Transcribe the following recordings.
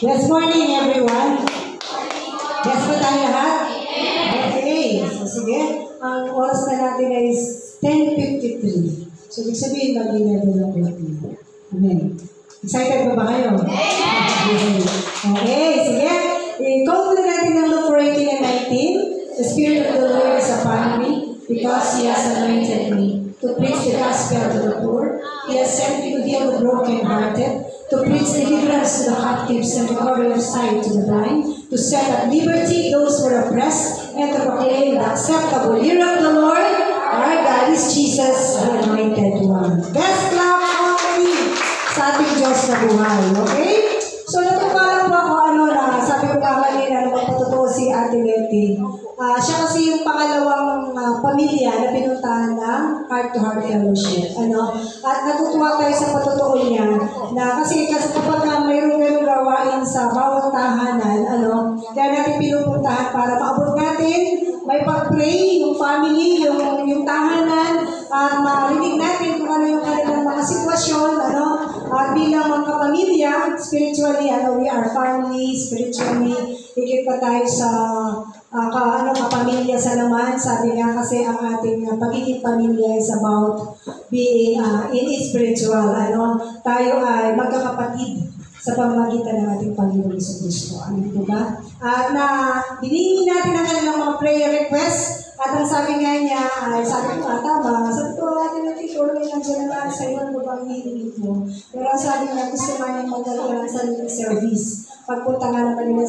Good morning, everyone. Yes ba tayo lahat? Okay. So, sige. Ang oras na natin ay 10:53. So, ibig sabihin, mag-11 na po. Amen. Excited ba kayo? Okay. Sige. I-call na natin ang Luke 18 and 19. The Spirit of the Lord is upon me because He has anointed me to preach the gospel to the poor. He has sent me to heal the brokenhearted, to preach deliverance to the captives and recovery of sight to the blind, to set at liberty those who are oppressed, and to proclaim the acceptable year of the Lord. Our God is Jesus, the anointed one. Best clap only sa ating Diyos na buhay. Okay? So, natutuwa po ako, sabi ko nga kanina, magpatutuo si Ate Letty. Siya kasi yung pangalawang pamilya na pinuntahan ng Heart to Heart Fellowship. At natutuwa tayo sa patutuo niya na kasi kapag mayroong gawain sa bawat tahanan, kaya natin pinupuntahan para maabot natin, may pag-pray, yung family, yung tahanan, at marinig natin kung ano yung kanilang mga sitwasyon, at bilang mga kapamilya, spiritually, we are family, spiritually, higit pa tayo sa kapamilya sa naman. Sabi nga kasi ang ating pagiging pamilya is about being in spiritual. Tayo ay magkakapatid sa pamamagitan ng ating Panginoon Jesucristo. Amen po ba? At binigyan natin ang kanilang mga prayer requests. At ang sabi nga niya, sabi ko tama, sabi ko natin natin, tulong yung nandiyan naman sa iyo, ano ba ang hihilig mo? Pero ang sabi nga, gusto nga niyang magdala ng sariling service. Pagpunta nga naman nila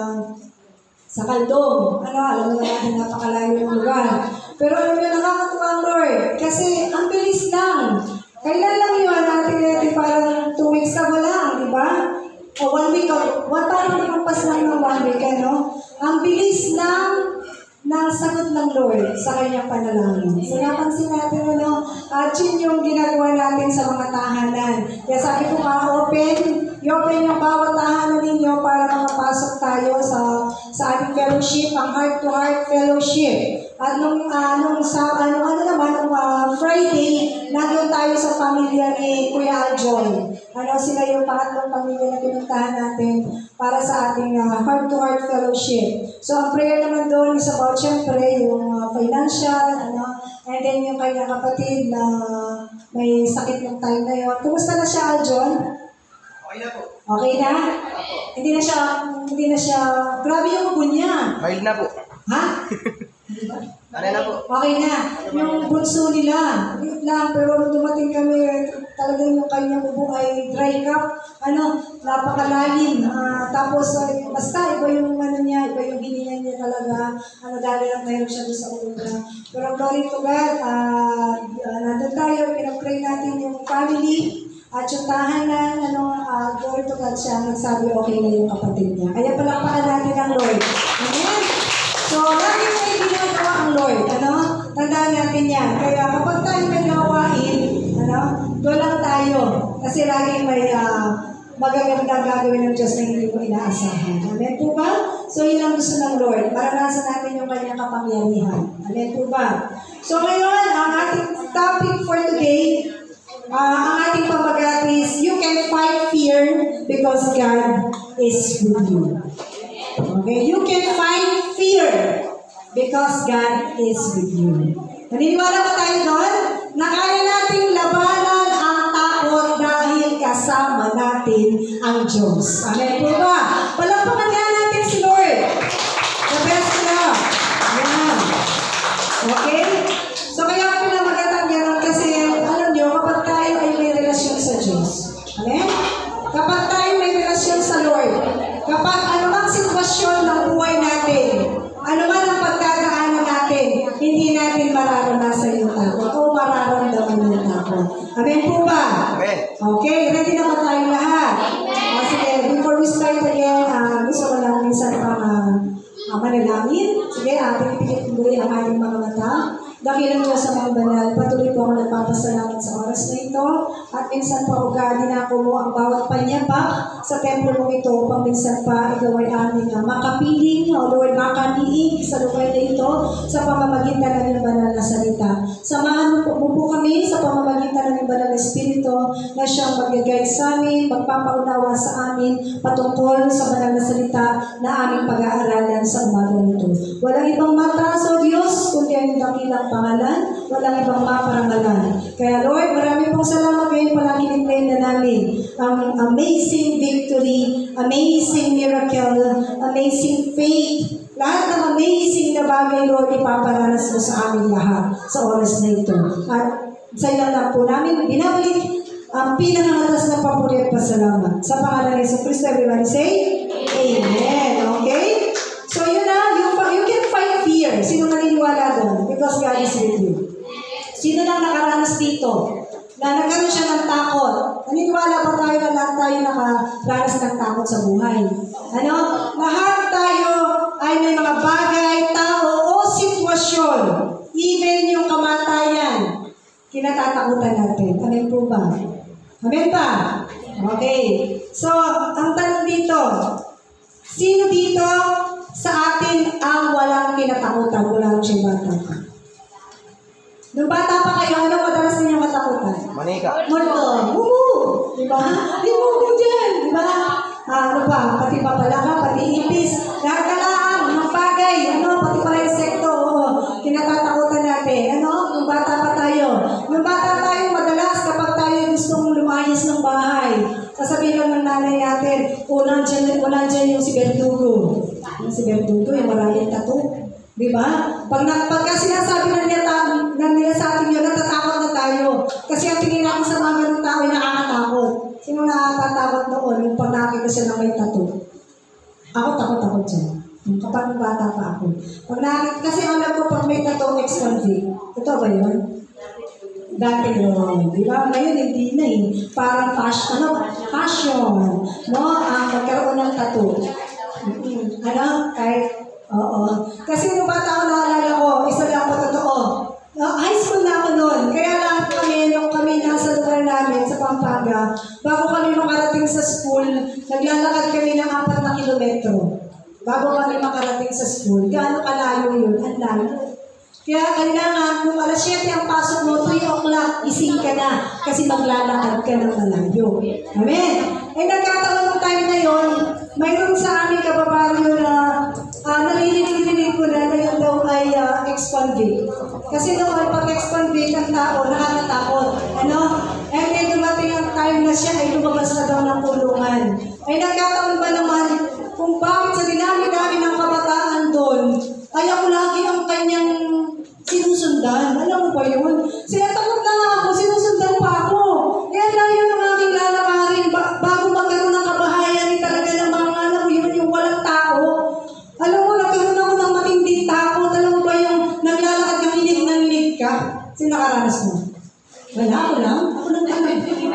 sa Kaldong. Alam mo natin, napakalayo ng lugar. Pero nakakatuwa ang Lord. Kasi ang bilis lang. Kailan lang yun natin parang 2 weeks ago lang, di ba? O 1 week ago. Parang nakampas lang ng 1 week, Ang bilis lang ng sagot ng Lord sa kanyang panalangin. So, napansin natin, at yun yung ginagawa natin sa mga tahanan. Kaya sabi ko i-open yung bawat tahanan ninyo para makapasok tayo sa ating fellowship, ang Heart to Heart Fellowship. At nung Friday, nandun tayo sa pamilya ni Kuya Aljoy. Sila yung pangatlong pamilya na pinuntahan natin para sa ating Heart to Heart Fellowship. So, ang prayer naman doon is about, syempre, yung financial, and then yung kanyang kapatid na may sakit ng time na yun. Kumusta na siya, Aljon? Okay na po. Okay na? Hindi na siya, grabe yung ubo niya. Mild na po. Ha? Tara na po. Okay na. Yung bunso nila, wait lang, pero nung dumating kami, talagang yung kanyang ubo ay dry cup. Napakalalim. Tapos, basta, iba yung niya, iba yung hininga niya talaga. Dahil lang mayroon siya sa ubo niya. Pero glory to God, nandun tayo, pinag-pray natin yung family, at yung tahanan, glory to God siya, nagsabi okay na yung kapatid niya. Kaya palakpakan natin ang Lord. Amen? So, lagi may ginagawa ang Lord. Tandaan natin yan. Kaya kapag tayo may gawain, doon lang tayo. Kasi laging may magagandang gagawin ng Diyos na hindi mo inaasahan. Amen po ba? So, yun ang gusto ng Lord. Maranasan natin yung kanyang kapangyarihan. Amen po ba? So, ngayon, ang ating topic for today, ang ating pamagat is, you can fight fear because God is with you. Okay? You can fight fear because God is with you. Naniniwala ba tayo doon? Na kaya nating labanan ang takot dahil kasama natin ang Diyos. Amen po ba? Palakpakan nga natin si Lord. The best na. Ayan. Okay? So kaya ako pinamagatang gano'n kasi alam nyo, kapag tayo ay may relasyon sa Diyos. Amen? Kapag tayo may relasyon sa Lord, kapag anumang sitwasyon ng buhay natin, anuman ang pagdadaanan natin, hindi natin mararanasan yung takot o mararamdaman yung takot. Amen po ba? Amen. Okay, ready na ba tayong lahat? Sige, before we start again, gusto ko lang minsan pang manalangin. Sige, pinipigit muli ang ating mga mata. Dakilang Diyos sa mga banal, patuloy po ako nagpapasalamat sa oras na ito at minsan pa ugali na ako mo ang bawat panyapak sa templo mo ito upang minsan pa ikaw ay aming makapiling, O Lord, makaniig sa lugar na ito sa pamamagitan ng iyong banal na salita. Samahan mo po kami sa pamamagitan ng iyong banal na Espiritu na siyang mag-guide sa amin, magpapaunawa sa amin patungkol sa banal na salita na aming pag-aaralan sa umaga nito. Walang ibang mataas, O Diyos, kundi ang iyong dakilang pangalan, walang ibang maparangalan. Kaya Lord, marami pong salamat ngayon palang kiniklaim na namin ang amazing victory, amazing miracle, amazing faith, lahat ng amazing na bagay, Lord, ipaparanas mo sa amin lahat sa oras na ito. At sa iyo lang po namin binabalik ang pinakamatas na papuri at pasalamat. Sa pangalan ng Yesu Cristo, everyone say, Amen. Okay? So yun na, you can fight fear. Sino naniniwala doon? Because God is with you. Sino lang nakaranas dito? Na nagkaroon siya ng takot. Naniniwala ba tayo na lahat tayo nakaranas ng takot sa buhay? Ano? Lahat tayo ay may mga bagay, tao o sitwasyon. Even yung kamatayan, kinatatakutan natin. Amen po ba? Amen ba? Okay. So, ang tanong dito, sino dito sa atin ang walang kinatakutan? Walang siya bata pa. Nung bata pa kayo, ano madalas ninyong katakutan? Manika. Multo. Diba? Di mo ko dyan. Diba? Ano pa? Pati papalaka, pati ipis. Lahat ka lang. Mga bagay. Ano? Pati pala insekto. Kinatatakutan natin. Ano? Nung bata pa tayo. Nung bata tayo, madalas kapag tayo gustong lumayas ng bahay, sasabihin lang ng nanay natin, ulan dyan yung si Berdugo. Yung si Berdugo, yung maraming tattoo. Diba? Pagka sinasabi na nila sa atin yun, natatakot na tayo. Kasi ang tingin natin sa mga ganung tao ay nakakatakot. Sino nakakatakot noon? Yung pag nakakita siya na may tattoo. Ako takot dyan. Kapag bata pa ako. Kasi alam ko pag may tattoo, ex-convict. Ito ba yun? Dati yun. Diba? Ngayon hindi na eh. Parang fashion. No? Magkaroon ng tattoo. Kahit oo. Kasi nung bata ako naalala ko, isa lang po totoo. High school na ako noon. Kaya lang nung kami nasa lugar namin sa Pampanga, bago kami makarating sa school, naglalakad kami ng 4 na kilometro. Bago kami makarating sa school. Gaano kalayo yun? Ang layo. Kaya kailangan, kung alas 7 ang pasok mo, 3 o'clock, ising ka na. Kasi maglalakad ka ng malayo. Amen? Nagkataon ng time na yun, mayroon sa aming kababaryo na narinig ko na yun daw ay ex-convict. Kasi noon, pag ex-convict ang tao, nakakatakot. Ano? And then dumating ang time na siya ay lumabas na daw ng kulungan. Nagkataon ba naman kung bakit sa dinami-dami ng kabataan doon, ay ako lagi ang kanyang sinusundan. Alam mo ba yun? Sinatakot na nga ako, sinusundan pa ako. Kaya layo ng aking lalakarin bago magkaroon ng kabahayan talaga ng mga alam mo yun, yung walang tao. Alam mo, nagkaroon ako ng matinding takot. Alam mo ba yung naglalakad ng hilig ka? Sino nakaranas mo? Wala, ako lang. Ako lang pala.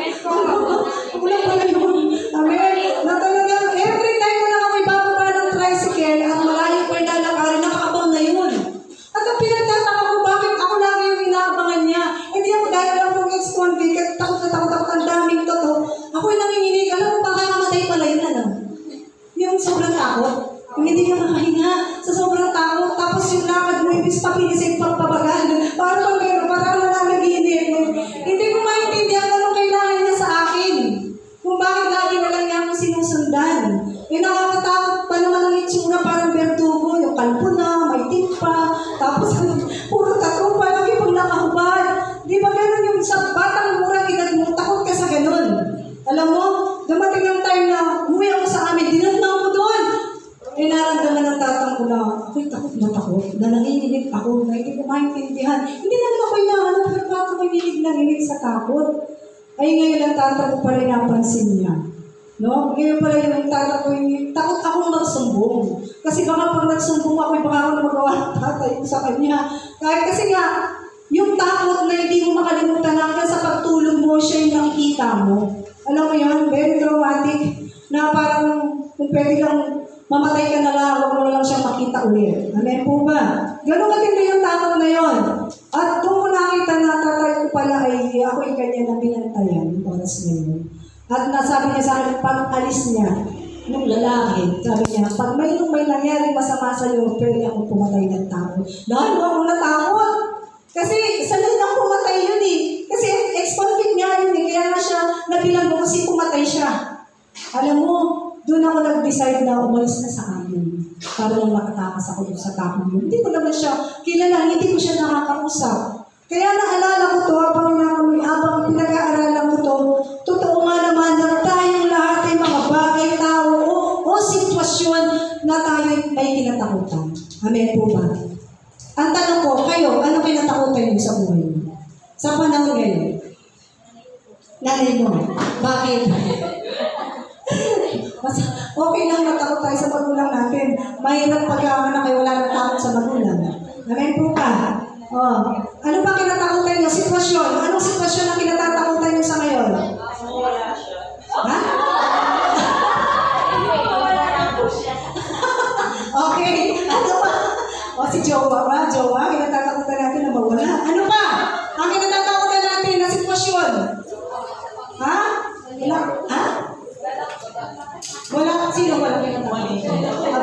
Ako lang pala yun. Amen. Na talagang every time na kami bababa ng tricycle at malayo pa yung lalakarin, nakakabang na yun. At ang pinagtataka ko, bakit ako lagi yung inaabangan niya? Hindi ako dahil lang ng ex-convict at takot ang daming totoo. Ako yung nanginginig. Alam mo, baka mamatay pala yun, ano? Yung sobrang takot. Yung hindi ka makahinga sa sobrang takot. Tapos yung lakad mo, ibig papilisig pagpabagan. Parang gano'n, parang wala nag-iinip. Hindi ko maintindihan anong kailangan niya sa akin. Kung bakit lagi na lang niya akong sinusundan. Nakakatakot pa naman ang itsura, parang Berdugo. Yung kalpo na, may tip pa. Tapos puro tattoo pa lagi pag nakahubad. Di ba gano'n yung sa batang murang edad mo, takot ka sa gano'n. Alam mo, dumating yung time na umuwi ako sa amin, dinatnaw ko doon. Naramdaman ng tatang ko na, ako'y takot na nanginginig ako, na hindi ko maintindihan. Hindi naman ako'y nahanap, pero bakit ako'y nanginig sa takot? Ay ngayon ang tatang ko pala napansin niya. No? Ngayon pala yung tatang ko, takot akong magsumbong. Kasi baka pag nagsumbong ako, baka ako na magawa ng tatay ko sa kanya. Kasi nga, yung takot na hindi mo makalimutan hanggang sa pagtulog mo, siya yung nakikita mo. Alam mo yun, very traumatic, na parang kung pwede lang mamatay ka na lang, huwag mo lang siyang makita ulit. Amen po ba? Ganun katindi yung takot na yun. At doon ko nakita na tatay ko pala ay ako yung kanya na binantayan yung oras ngayon. At nasabi niya sa akin, pag alis niya, nung lalaki, sabi niya, pag may nangyari masama sa'yo, pwede akong pumatay ng tao. Dahil ako natakot. Kasi sanay na pumatay yun eh. Kasi ex-convict niya yun eh. Kaya nga siya nabilang mo kasi pumatay siya. Alam mo, doon ako nag-decide na umalis na sa amin. Para lang makatakas ako doon sa tao yun. Hindi ko naman siya kilala, hindi ko siya nakakausap. Kaya naalala ko to, habang pinag-aaralan ko to, totoo nga naman na tayong lahat ay mga bagay, tao o sitwasyon na tayo may kinatakutan. Amen po ba? Ang tanong ko, kayo, ano kinatakutan niyo sa buhay niyo? Sa panahon ngayon? Nanay mo. Bakit? Okay lang matakot tayo sa magulang natin. Mahirap pagkakaman kayo wala nang takot sa magulang. Amen po ka? Oh. Ano ba kinatakutan niyo? Sitwasyon. Anong sitwasyon ang kinatatakutan niyo sa ngayon? Ha? Okay. Ano ba? O si Jowa ba? Jowa, kinatatakutan natin na mawala. Ano ba? Ang kinatatakutan natin na sitwasyon? Ha? Ha? Wala. Sino wala kinatatakutan?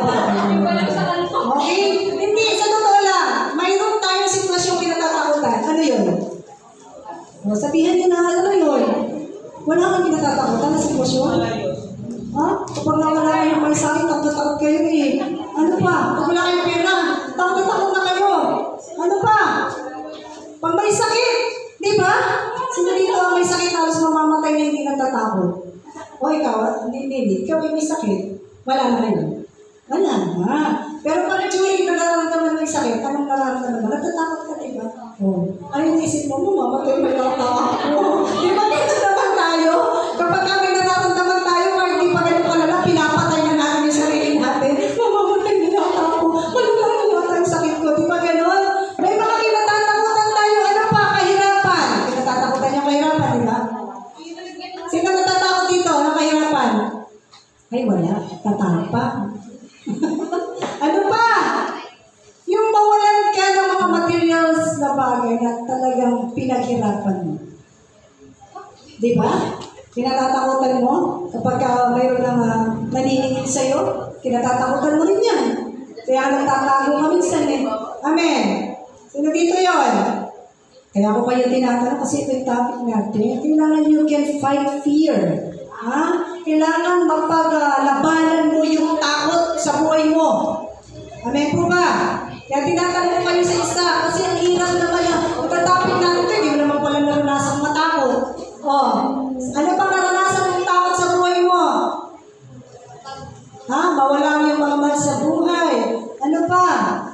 Okay? Hindi. Sa totoo lang. Mayroon tayong sitwasyon kinatatakutan. Ano yun? O, sabihan niyo na ano yun? Wala kang kinatatakutan na sitwasyon? Ha? Kapag nawala yung may sakit, takot kayo eh. Ano pa? Pag wala kayong pera, takot na kayo. Ano pa? Pag may sakit, di ba? Sino dito ang may sakit, halos mamamatay na hindi natatakot? O ikaw, hindi. Ikaw ay may sakit. Wala na kayo. Wala na. Pero pag during nararamdaman may sakit, anong nararamdaman mo? Natatakot ka, di ba? O. Ano yung isip mo? Mamamatay may natatakot. Di ba dito naman tayo? Kapag kami nararamdaman tayo, kahit di pa ganun kalala, pinapatay na natin yung sarili natin. Mamamatay na ako. Malulang na tayo sakit ko. Di ba ganun? May mga kinatatakutan tayo. Ano pa? Kahirapan. Kinatatakutan niya kahirapan, di ba? Sino natatakot dito? Ano kahirapan? Ay, wala. Tatapa. Ano pa? Yung mawalan ka ng mga materials na bagay na talagang pinaghirapan mo. Di ba? Kinatatakutan mo kapag mayroon ng naniningil sa'yo, kinatatakutan mo rin yan. Kaya nagtatago ka minsan eh. Amen. Sino dito yon? Kaya ako kayo tinatanong kasi ito yung topic natin. Kailangan you can fight fear. Ha? Kailangan mapaglabanan mo yung takot sa buhay mo. Amen po ba? Kaya tinatanong ko kayo sa isa kasi ang hirap naman yung topic natin ito. Hindi mo naman pala naranasang matakot. Oh, ano bang naranasan mong takot sa buhay mo? Ha? Mawala mo yung mga mahal sa buhay. Ano pa?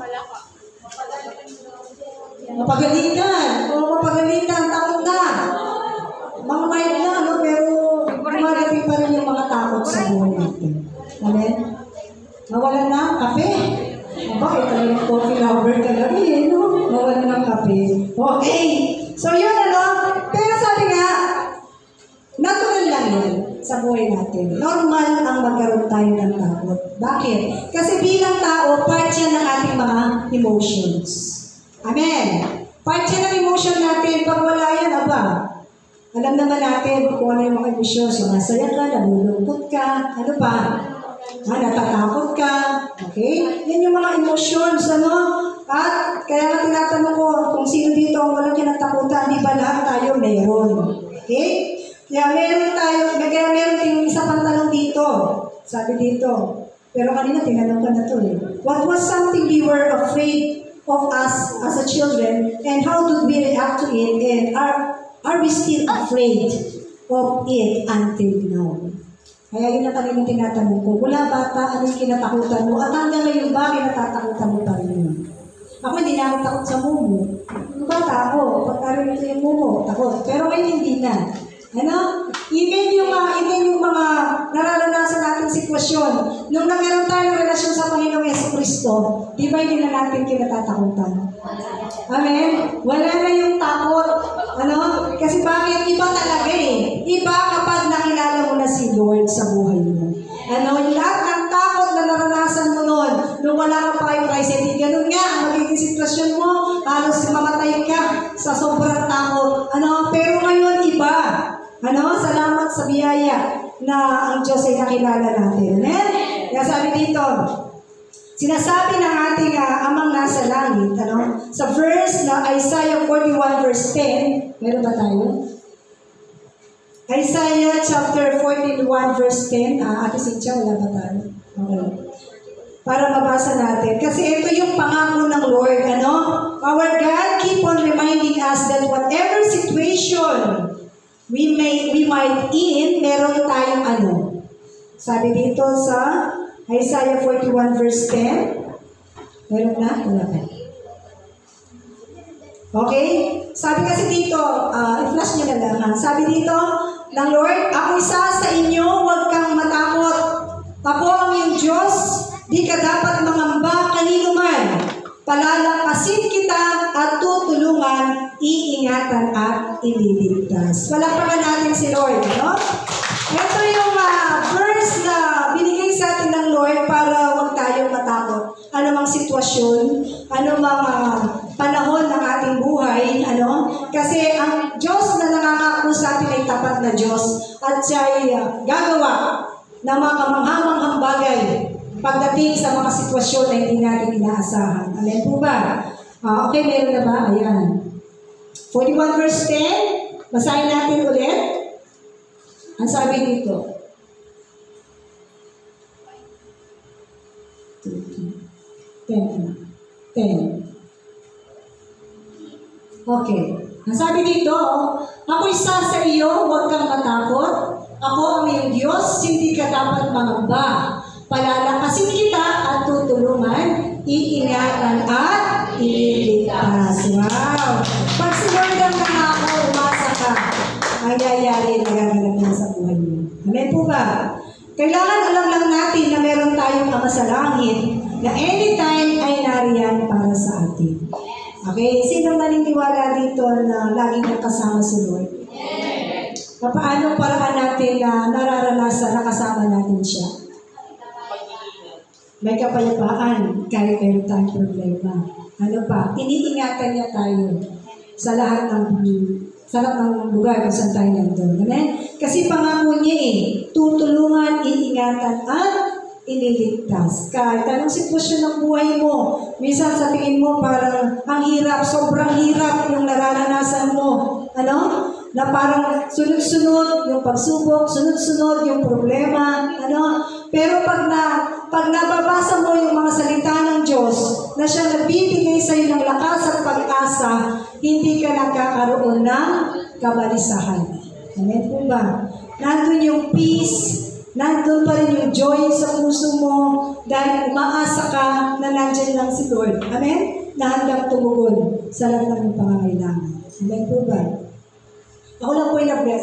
Mapagalitan. O mapagalitan, takot na. Mga mild na, ano, pero dumarating pa rin yung mga takot sa buhay natin. Amen? Mawalan na kape. Bakit talagang coffee lover ka lang eh, no? Mawalan ng kape. Okay. So yun, ano? Pero sabi nga, natural lang yun sa buhay natin. Normal ang magkaroon tayo ng takot. Bakit? Kasi bilang tao, part yan ng ating mga emotions. Amen. Part yan ng emotion natin. Pag wala yan, aba, alam naman natin kung ano yung mga emosyon. Sumasaya ka, nabulungkot ka, ano pa? Natatakot ka. Okay? Yan yung mga emotions, ano? At kaya nga tinatanong ko kung sino dito ang walang kinatakutan, di ba lahat tayo mayroon? Okay? Kaya meron tayong isa pang tanong dito. Sabi dito. Pero kanina tinanong ka na to eh. What was something we were afraid of us as a children and how did we react to it and are we still afraid of it until now? Kaya yun ang kanina tinatanong ko. Wala bata, ano yung kinatakutan mo? At hanggang ngayon ba, kinatatakutan mo pa rin? Ako hindi na ako takot sa mumu. Bata ako, pagkaroon ito yung mumu, takot. Pero ngayon hindi na. Ano? Even yung mga nararanasan natin sitwasyon, nung nagkaroon tayo ng relasyon sa Panginoong Jesucristo, di ba hindi na natin kinatatakutan? Amen? Wala na yung takot. Ano? Kasi bakit? Iba talaga eh. Iba kapag nakilala mo na si Lord sa buhay mo. Ano? Lahat ng takot na naranasan mo noon, nung wala ka pa kay Christ, hindi ganun nga ang magiging sitwasyon mo, halos mamatay ka sa sobrang takot. Ano? biyaya na ang Diyos ay nakilala natin. Amen? Kaya sabi dito, sinasabi ng ating amang nasa langit, sa verse na Isaiah 41 verse 10, meron ba tayo? Isaiah chapter 41 verse 10, Ate Cynthia, wala ba tayo? Okay. Para mabasa natin. Kasi ito yung pangako ng Lord, Our God keep on reminding us that whatever situation we might in, meron tayong Sabi dito sa Isaiah 41 verse 10. Meron na? Wala pa. Okay? Sabi kasi dito, i-flash nyo na lang. Sabi dito ng Lord, ako isa sa inyo, huwag kang matakot. Ako ang iyong Diyos, di ka dapat mangamba kanino man. Palalakasin kita at tutulungan, iingatan at ililigtas. Palakpakan natin si Lord, Ito yung verse na binigay sa atin ng Lord para huwag tayong matakot. Ano mang sitwasyon, ano mang panahon ng ating buhay, Kasi ang Diyos na nangangako sa atin ay tapat na Diyos at siya ay gagawa ng mga kamanghamanghang bagay pagdating sa mga sitwasyon na hindi natin inaasahan. Amen po ba? Okay, meron na ba? Ayan. 41 verse 10. Basahin natin ulit. Ang sabi dito. 10. Okay. Ang sabi dito, ako isa sa iyo, huwag kang matakot. Ako ang iyong Diyos, hindi ka dapat mangamba. Palalakasin kita at tutulungan, iingatan at ililigtas. Wow! Pag si Lord ang nangako, umasa ka, ang yayari na gaganap na sa buhay mo. Amen po ba? Kailangan alam lang natin na meron tayong Ama sa langit na anytime ay nariyan para sa atin. Okay? Sino naniniwala dito na laging nakasama si Lord? Paano paraan natin na nararanasan na kasama natin siya? May kapayapaan kahit meron tayong problema. Ano pa? Iniingatan niya tayo sa lahat ng lugar kung saan tayo nandun. Amen? Kasi pangako niya tutulungan, iingatan at ililigtas. Kahit anong sitwasyon ng buhay mo, minsan sa tingin mo parang ang hirap, sobrang hirap yung nararanasan mo. Na parang sunod-sunod yung pagsubok, sunod-sunod yung problema, Pero pag nababasa mo yung mga salita ng Diyos na siya nagbibigay sa iyo ng lakas at pag-asa, hindi ka nagkakaroon ng kabalisahan. Amen po ba? Nandun yung peace, nandun pa rin yung joy sa puso mo dahil umaasa ka na nandyan lang si Lord. Amen? Na handang tumugon sa lahat ng pangangailangan. Amen po ba? Ako lang po yung nag-bless.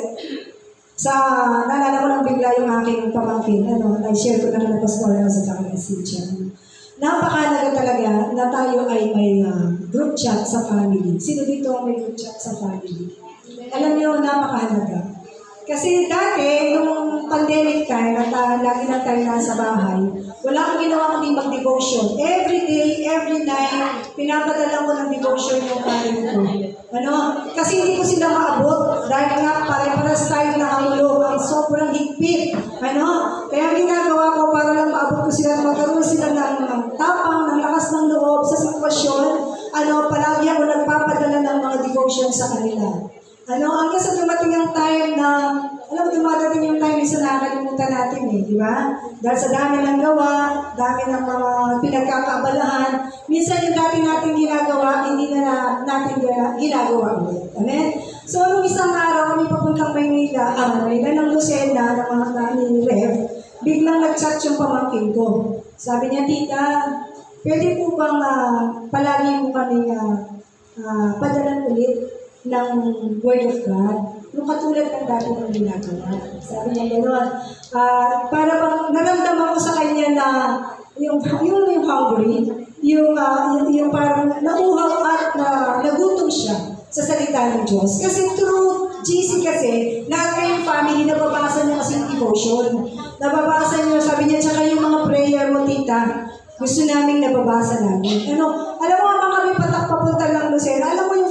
Naalala ko lang bigla yung aking pamangkin, na-share ko na ng Pastor sa kanya Cynthia. Napakalaga talaga na tayo ay may group chat sa family. Sino dito ang may group chat sa family? Alam niyo, napakahalaga. Kasi dati, nung pandemic time, at lagi lang tayo nasa bahay, wala akong ginawa kundi mag-devotion. Every day, every night, pinapadala ko ng devotion yung karin ko. Kasi hindi ko sila maabot dahil nga pare-paras tayo nakaulog ang sobrang higpit. Kaya ginagawa ko para lang maabot ko sila, magkaroon sila ng tapang, ng lakas ng loob sa sitwasyon. Palagi ako nagpapadala ng mga devotion sa kanila. Hanggang sa dumating ang time na, dumadating yung time isa nakakalimutan natin di ba? Dahil sa dami ng gawa, dami ng mga pinagkakaabalahan, minsan yung dati natin ginagawa, hindi na natin ginagawa ulit. Amen? So, nung isang araw, kami papuntang Maynila ng Lucena, ng mga ni Rev, biglang nag-chat yung pamangkin ko. Sabi niya, Tita, pwede po bang palagi mo kami padalan ulit ng Word of God, yung katulad ng dati ng ginagawa. Sabi niya gano'n. Para bang naramdaman ko sa kanya na yung hungry, yung parang nauhaw at nagutom siya sa salita ng Diyos. Kasi through GC kasi, lahat kayong family, nababasa niyo kasi yung devotion. Nababasa niyo, sabi niya, tsaka yung mga prayer mo, Tita, gusto namin nababasa namin. Alam mo, mga kami papunta lang Lucena, alam mo yung feelings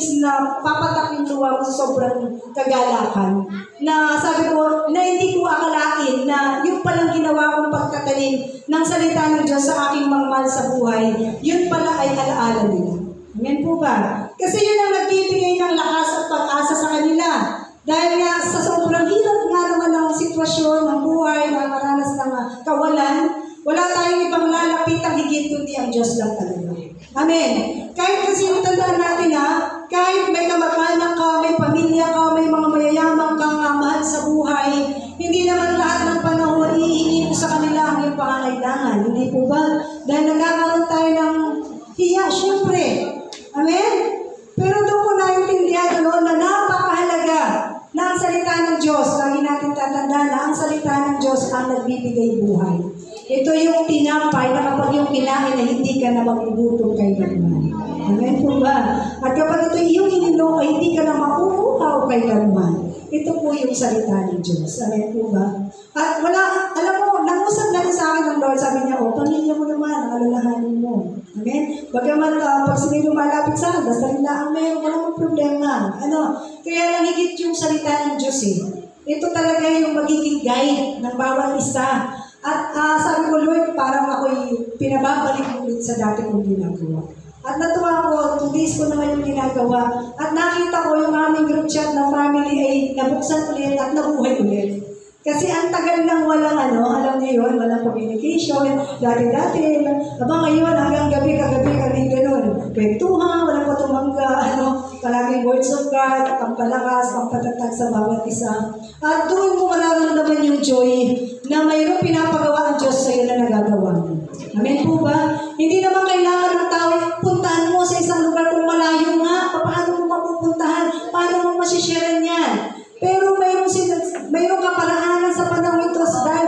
things na papatak yung luha mo sa sobrang kagalakan. Na sabi ko, na hindi ko akalain na yung palang ginawa kong pagtatanim ng salita ng Diyos sa aking mga mahal sa buhay, yun pala ay alaala nila. Amen po ba? Kasi yun ang nagbibigay ng lakas at pag-asa sa kanila. Dahil nga sa sobrang hirap nga naman ng sitwasyon, ng buhay, ng maranas ng kawalan, wala tayong ibang lalapitang higit kundi ang Diyos lang talaga. Amen. Kahit kasi tandaan natin kahit may kamag-anak ka, may pamilya ka, may mga mayayamang kang mahal sa buhay, hindi naman lahat ng panahon ihihingi mo sa kanila ang iyong pangangailangan. Hindi po ba? Dahil nagkakaroon tayo ng hiya, syempre. Amen? Pero doon ko naintindihan na napakahalaga na ang salita ng Diyos, lagi natin tatandaan na ang salita ng Diyos ang nagbibigay buhay. Ito yung tinapay na kapag yung kinain na hindi ka na magugutom kay Gaman. Amen po ba? At kapag ito yung ininom ay hindi ka na mauuhaw kay Gaman. Ito po yung salita ng Diyos. Amen po ba? At wala, alam mo, nangusap na rin sa akin ng Lord, sabi niya, pamilya mo naman, ang alalahanin mo. Amen? Bagaman pag sila lumalapit sa akin, basta rin lang meron, walang problema. Kaya lang higit yung salita ng Diyos Ito talaga yung magiging guide ng bawat isa. At sabi ko, Lord, parang ako'y pinababalik ulit sa dati kong ginagawa. At natuwa ko, 2 days ko naman yung ginagawa. At nakita ko yung aming group chat na family ay nabuksan ulit at nabuhay ulit. Kasi ang tagal lang walang alam niyo yun, walang communication. Dati-dati, ngayon hanggang gabi-kagabi kami ganun. Kwentuhan, walang patumangga, palaging words of God, pampalakas, pampatatag sa bawat isa. At doon mo mararamdaman yung joy na mayroong pinapagawa ang Diyos sa iyo na nagagawa mo. Amen po ba? Hindi naman kailangan ng tao, puntahan mo sa isang lugar kung malayo nga, paano mo mapupuntahan, paano mo masisharean yan. Pero mayroong kaparaanan sa panahon ito dahil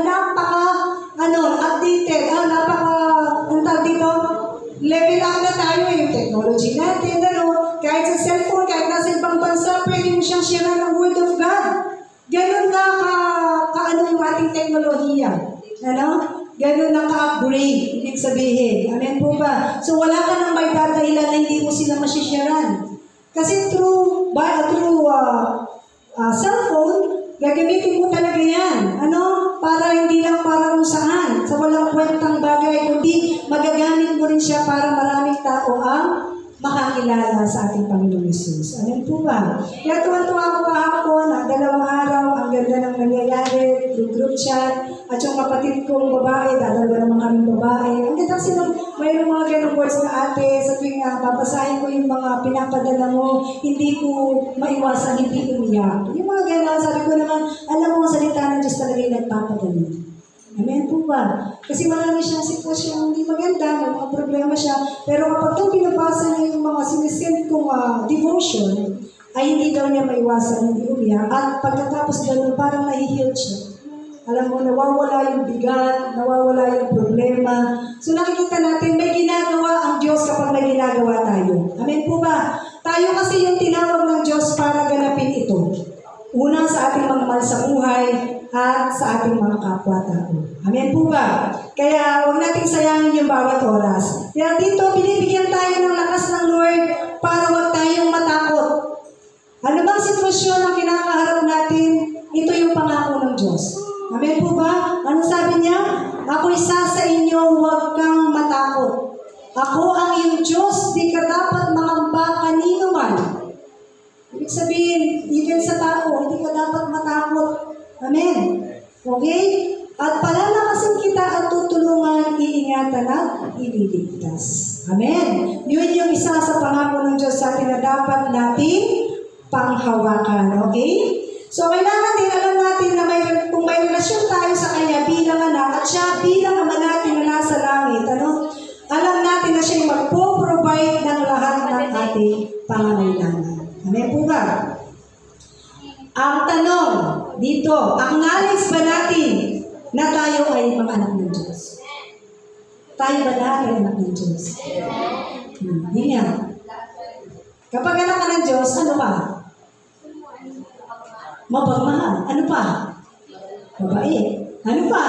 updated, level up na tayo yung technology natin, kahit sa cellphone, kahit nasa ibang bansa, pwede mo siyang share ng Word of God. Ganun na yung ating teknolohiya. Ganun na ka-upgrade, ibig sabihin. Amen po ba? So wala ka nang may dadahilan na hindi mo sila masisharean. Kasi through cellphone, gagamitin mo talaga yan. Para hindi lang para kung saan, sa walang kwentang bagay, kundi magagamit mo rin siya para maraming tao ang makakilala sa ating Panginoon Jesus. Amen po ba? Kaya tuwan-tuwa ako kahapon, 2 araw, ang ganda ng nangyayari, through group chat, at yung kapatid kong babae, dadalawa naman kaming babae. Ang ganda kasi mayroong mga ganong words na ate, sa tuwing babasahin ko yung mga pinapadala mo, hindi ko maiwasan, hindi umiyak. Yung mga ganon, sabi ko naman, alam mo ang salita ng Diyos talaga yung nagpapadala. Amen po ba? Kasi marami siyang sitwasyon hindi maganda, may mga problema siya. Pero kapag ito pinabasa niya yung mga sinisend kong devotion, ay hindi daw niya maiwasan, hindi umiyak. At pagkatapos gano'n, parang nahihil siya. Alam mo, nawawala yung bigat, nawawala yung problema. So nakikita natin, may ginagawa ang Diyos kapag may ginagawa tayo. Amen po ba? Tayo kasi yung tinawag ng Diyos para ganapin ito. Una sa ating mga mahal sa buhay, at sa ating mga kapwa-tao. Amen po ba? Kaya huwag nating sayangin yung bawat oras. Kaya dito, binibigyan tayo ng lakas ng Lord para huwag tayong matakot. Ano bang sitwasyon ang kinakaharap natin? Ito yung pangako ng Diyos. Amen po ba? Ano sabi niya? Ako isa sa inyo, huwag kang matakot. Ako ang iyong Diyos, di ka dapat makamba kanino man. Ibig sabihin, even sa tao, hindi ka dapat matakot. Amen. Okay? At palalakasin kita at tutulungan, iingatan at ililigtas. Amen. Yun yung isa sa pangako ng Diyos sa atin na dapat natin panghawakan. Okay? So, kailangan din alam natin na kung may relasyon tayo sa Kanya bilang anak at siya bilang ama natin na nasa langit, alam natin na siya yung magpo-provide ng lahat ng ating pangangailangan. Amen po ba? Ang tanong dito, acknowledge ba natin na tayo ay mga anak ng Diyos? Tayo ba lahat ay anak ng Diyos? Hindi nga. Kapag anak ka ng Diyos, ano pa? Mapagmahal. Ano pa? Mabait. Ano pa?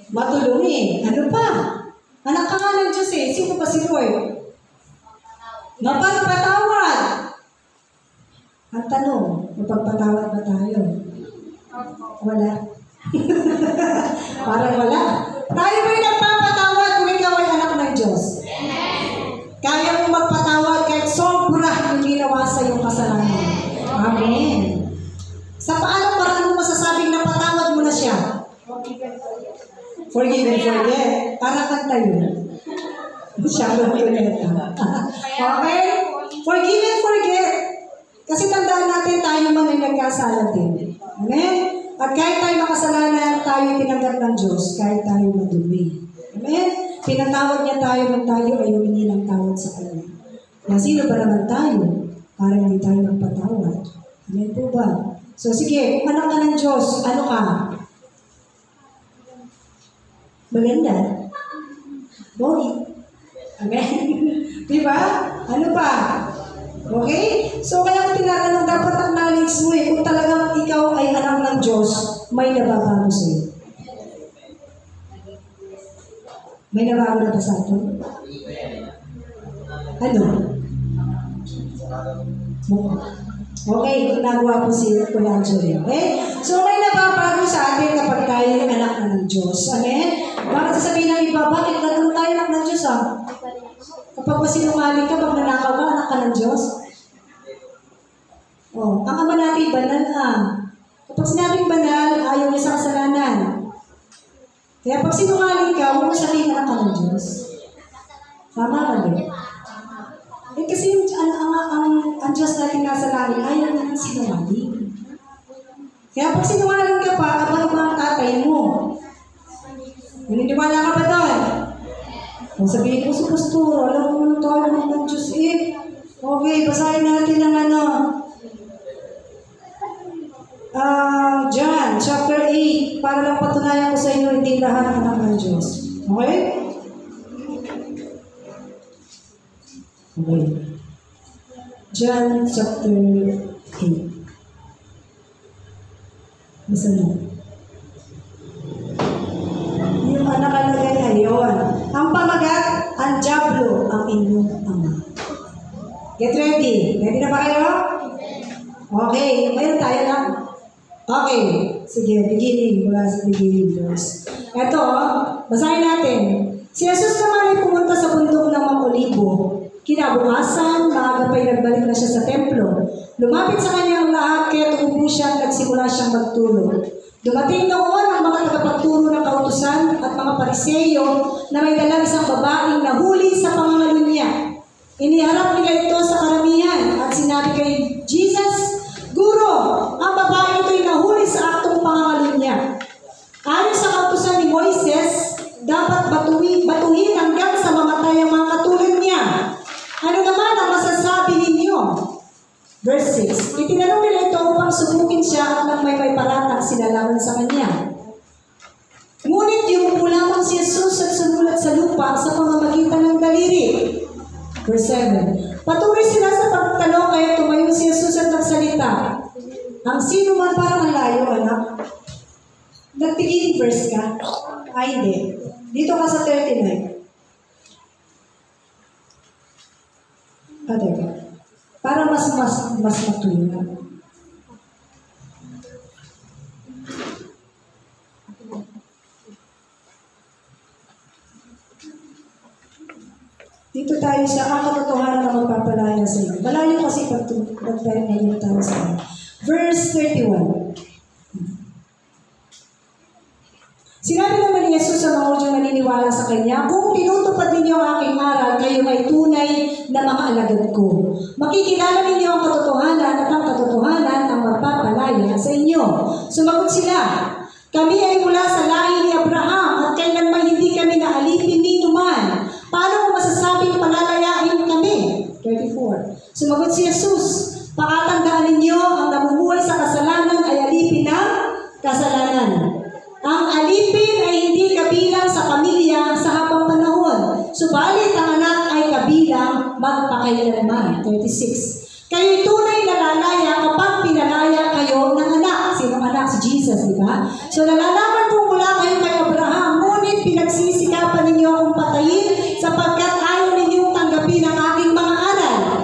Matulungin. Ano pa? Anak ka nga ng Diyos Sino pa si Lord? Mapagpatawad. Ang tanong, mapagpatawad ba tayo? Wala. Parang wala. Tayo ba'y nagpapatawad kung ikaw ay anak ng Diyos? Kaya mo magpatawad kahit sobra yung ginawa sa iyong kasalanan. Amen. Sa paano parang mo masasabing napatawad mo na siya? Forgive and forget. Para kanta yun. Siya lang yun. Okay? Forgive and forget. Kasi tandaan natin tayo man ay nagkasala din. Amen? At kahit tayo makasalanan, tayo tinanggap ng Diyos, kahit tayo madumi. Amen? Pinatawad niya tayo nang tayo ay humingi ng tawad sa Kanya. Na sino ba naman tayo para hindi tayo magpatawad? Amen po ba? So sige, kung anak ka ng Diyos, ano ka? Maganda. Boy. Amen? Diba? Ano pa? Okay? So kaya kung tinatanong, dapat acknowledge mo kung talagang ikaw ay anak ng Diyos, may nababago sa'yo. May nabago na ba sa atin? Ano? Okay, nagawa po si Kuya Joy. Okay? So may nababago sa atin kapag tayo ay anak ng Diyos. Amen? Bakit sasabihin ng iba, bakit ganun tayo anak ng Diyos Kapag masinungaling ka, pag nanakaw ka, anak ka ng Diyos? Ang ama natin, banal Kapag sinabing banal, ayaw niya sa kasalanan. Kaya pag sinungaling ka, huwag mo sabihin anak ka ng Diyos. Tama ka din. Kasi ang Diyos natin nasa langit, ayaw niya ng sinungaling. Kaya pag sinungaling ka pa, abang ang tatay mo. Naniniwala ka ba doon? Kung sabihin ko sa pastor, alam mo tayo ng Diyos Okay, basahin natin ang John, chapter 8, para lang patunayan ko sa inyo, hindi lahat anak ng Diyos. Okay? Okay. John, chapter 8. Basta na. Yung nakalagay ngayon. Ang pamagat, ang diablo, ang inyong ama. Get ready. Ready na ba kayo? Okay. Mayroon tayo lang. Okay. Sige, beginning. Mula sa beginning verse. Ito, basahin natin. Si Jesus naman ay pumunta sa bundok ng mga Olibo. Kinabukasan, maaga pa'y nagbalik na siya sa templo. Lumapit sa kanya ang lahat, kaya tumubo siya at nagsimula siyang magturo. Dumating noon ang mga tagapagturo ng kautusan at mga pariseyo na may dalang isang babaeng nahuli sa pangangalo niya. Iniharap nila ito sa karamihan at sinabi kay Jesus, Guro, ang babae ito'y nahuli sa aktong pangangalo niya. Ayon sa kautusan ni Moises, dapat batuhin hanggang sa mamatay ang mga katulad niya. Ano naman ang masasabi ninyo? Verse 6, itinanong nila ito upang subukin siya at nang may paratang sila laban sa kanya. Ngunit yung lamang si Jesus at sumulat sa lupa sa pamamagitan ng daliri. Verse 7, patuloy sila sa pagtanong kaya tumayo si Jesus at nagsalita. Ang sino man parang malayo, anak? Nagtigil verse ka? Ay, hindi. Dito ka sa 39. Teka. Para mas matuloy. Dito tayo sa katotohanan na magpapalaya sa iyo. Malayo kasi pag-tayo tayo sa iyo. Verse 31. Sinabi naman ni Jesus sa mga Hudyong naniniwala sa Kanya, kung tinutupad ninyo ang aking aral, kayo may tunay na mga alagad ko. Makikilala ninyo ang katotohanan at ang katotohanan ang magpapalaya sa inyo. Sumagot sila, kami ay mula sa lahi ni Abraham at kailanman hindi kami naalipin ni Numan. Paano mo masasabing palalayain kami? 34. Sumagot si Jesus, pakatandaan ninyo ang namumuhay sa kasalanan ay alipin ng kasalanan. Ang alipin ay hindi kabilang sa pamilya sa habang panahon. Subalit ang anak ay kabilang magpakailanman. 36. Kayo'y tunay na lalaya kapag pinalaya kayo ng anak. Sinong anak? Si Jesus, di ba? So nalalaman kung mula kayo kay Abraham, ngunit pinagsisikapan ninyo akong patayin sapagkat ayaw ninyong tanggapin ang aking mga aral.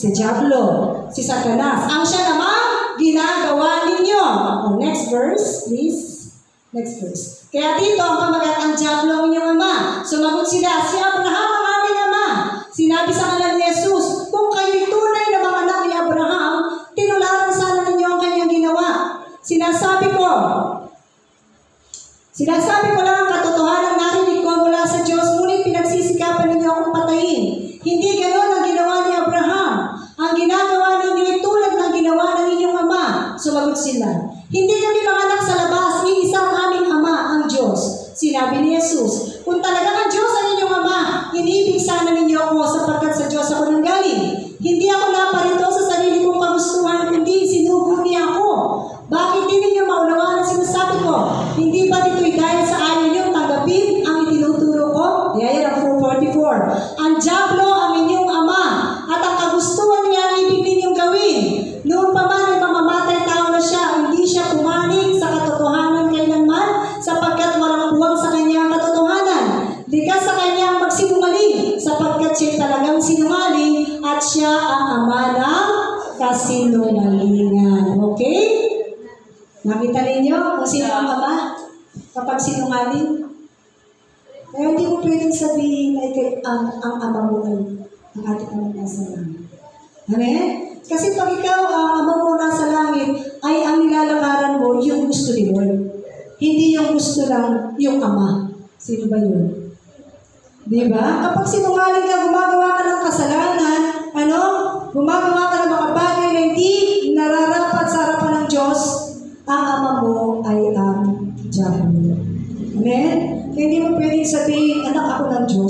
Si Diablo, si Satanas. Ang siya naman, ginagawa ninyo. Next verse, please. Next verse. Kaya dito, ang pamagat, ang Diablo ang inyong ama. Sumagot sila, si Abraham ang aming ama. Sinabi sa kanila ni Jesus, kung kayo'y tunay na mga anak ni Abraham, tinularan sana ninyo ang kanyang ginawa. Sinasabi ko lang ang katotohanan narinig ko mula sa Diyos, ngunit pinagsisikapan ninyo akong patayin. Hindi ganoon ang ginawa ni Abraham. Ang ginagawa ninyo ay tulad ng ginawa ng inyong ama. Sumagot sila, hindi kami manganak sa labas, iisang aming ama, ang Diyos. Sinabi ni Jesus, kung talagang ang Diyos ang inyong ama, inibig sana ninyo ako sapagkat sa Diyos ako nanggaling. Hindi ako naparito sa sarili kong kagustuhan, kundi sinugo niya ako. Bakit di ninyo maunawaan ang sinasabi ko? Hindi ba dito'y dahil sa ayaw niyo tanggapin ang itinuturo ko? Yaya ang 4:44. Ang Diablo ang inyong ama, at ang kagustuhan niya ang ibig ninyong gawin. Noon pa man ay mamamatay tao na siya, hindi siya pumanig sa katotohanan kailanman, sapagkat walang buwang sa kanya ang katotohanan. Likas sa kanya ang magsinungaling, sapagkat siya talagang sinungaling, at siya ang ama ng kasinungalingan. Okay? Nakita ninyo kung sino ang ama kapag sinungaling? Kaya hindi mo pwedeng sabihin ay ang ama mo ay ang ating ama nasa langit. Amen? Kasi pag ikaw ang ama mo nasa langit, ay ang nilalakaran mo yung gusto ni Lord. Hindi yung gusto lang yung ama. Sino ba yun? Diba? Kapag sinungaling ka, gumagawa ka ng kasalanan, gumagawa ka ng mga bagay na hindi nararapat sa harapan ng Diyos, ang ama mo ay ang Diablo. Amen? Kaya hindi mo pwedeng sabihin, anak ako ng Diyos.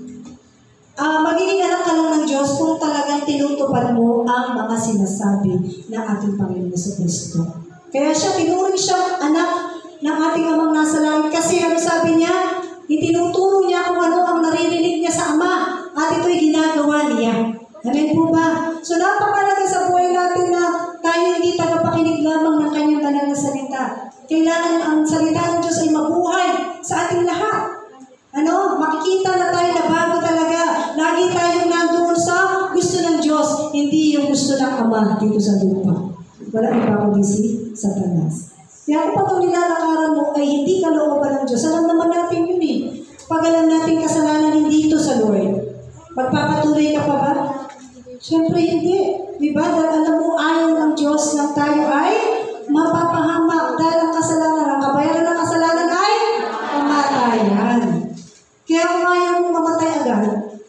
Magiging anak ka lang ng Diyos kung talagang tinutupad mo ang mga sinasabi ng ating Panginoon Jesucristo. Kaya tinuring siyang anak ng ating amang nasa langit kasi ano sabi niya? Itinuturo niya kung ano ang naririnig niya sa Ama at ito'y ginagawa niya. Amen po ba? So napakalaga sa buhay natin na tayo hindi tagapakinig lamang ng kanyang banal na salita. Kailangan ang salita ng Diyos ay mabuhay sa ating lahat. Makikita na tayo na bago talaga. Lagi tayong nandoon sa gusto ng Diyos, hindi yung gusto ng Ama dito sa lupa. Wala iba kundi si Satanas. Kaya kung patong nilalakaran mo ay hindi kalooban ng Diyos, alam naman natin yun eh. Pag alam natin kasalanan hindi ito sa Lord, magpapatuloy ka pa ba? Siyempre hindi. Diba? Dahil alam mo ayaw ng Diyos na tayo ay mapapahamak dahil ang kasalanan, ang kabayaran ng kasalanan ay kamatayan. Kaya kung ayaw mo mamatay agad,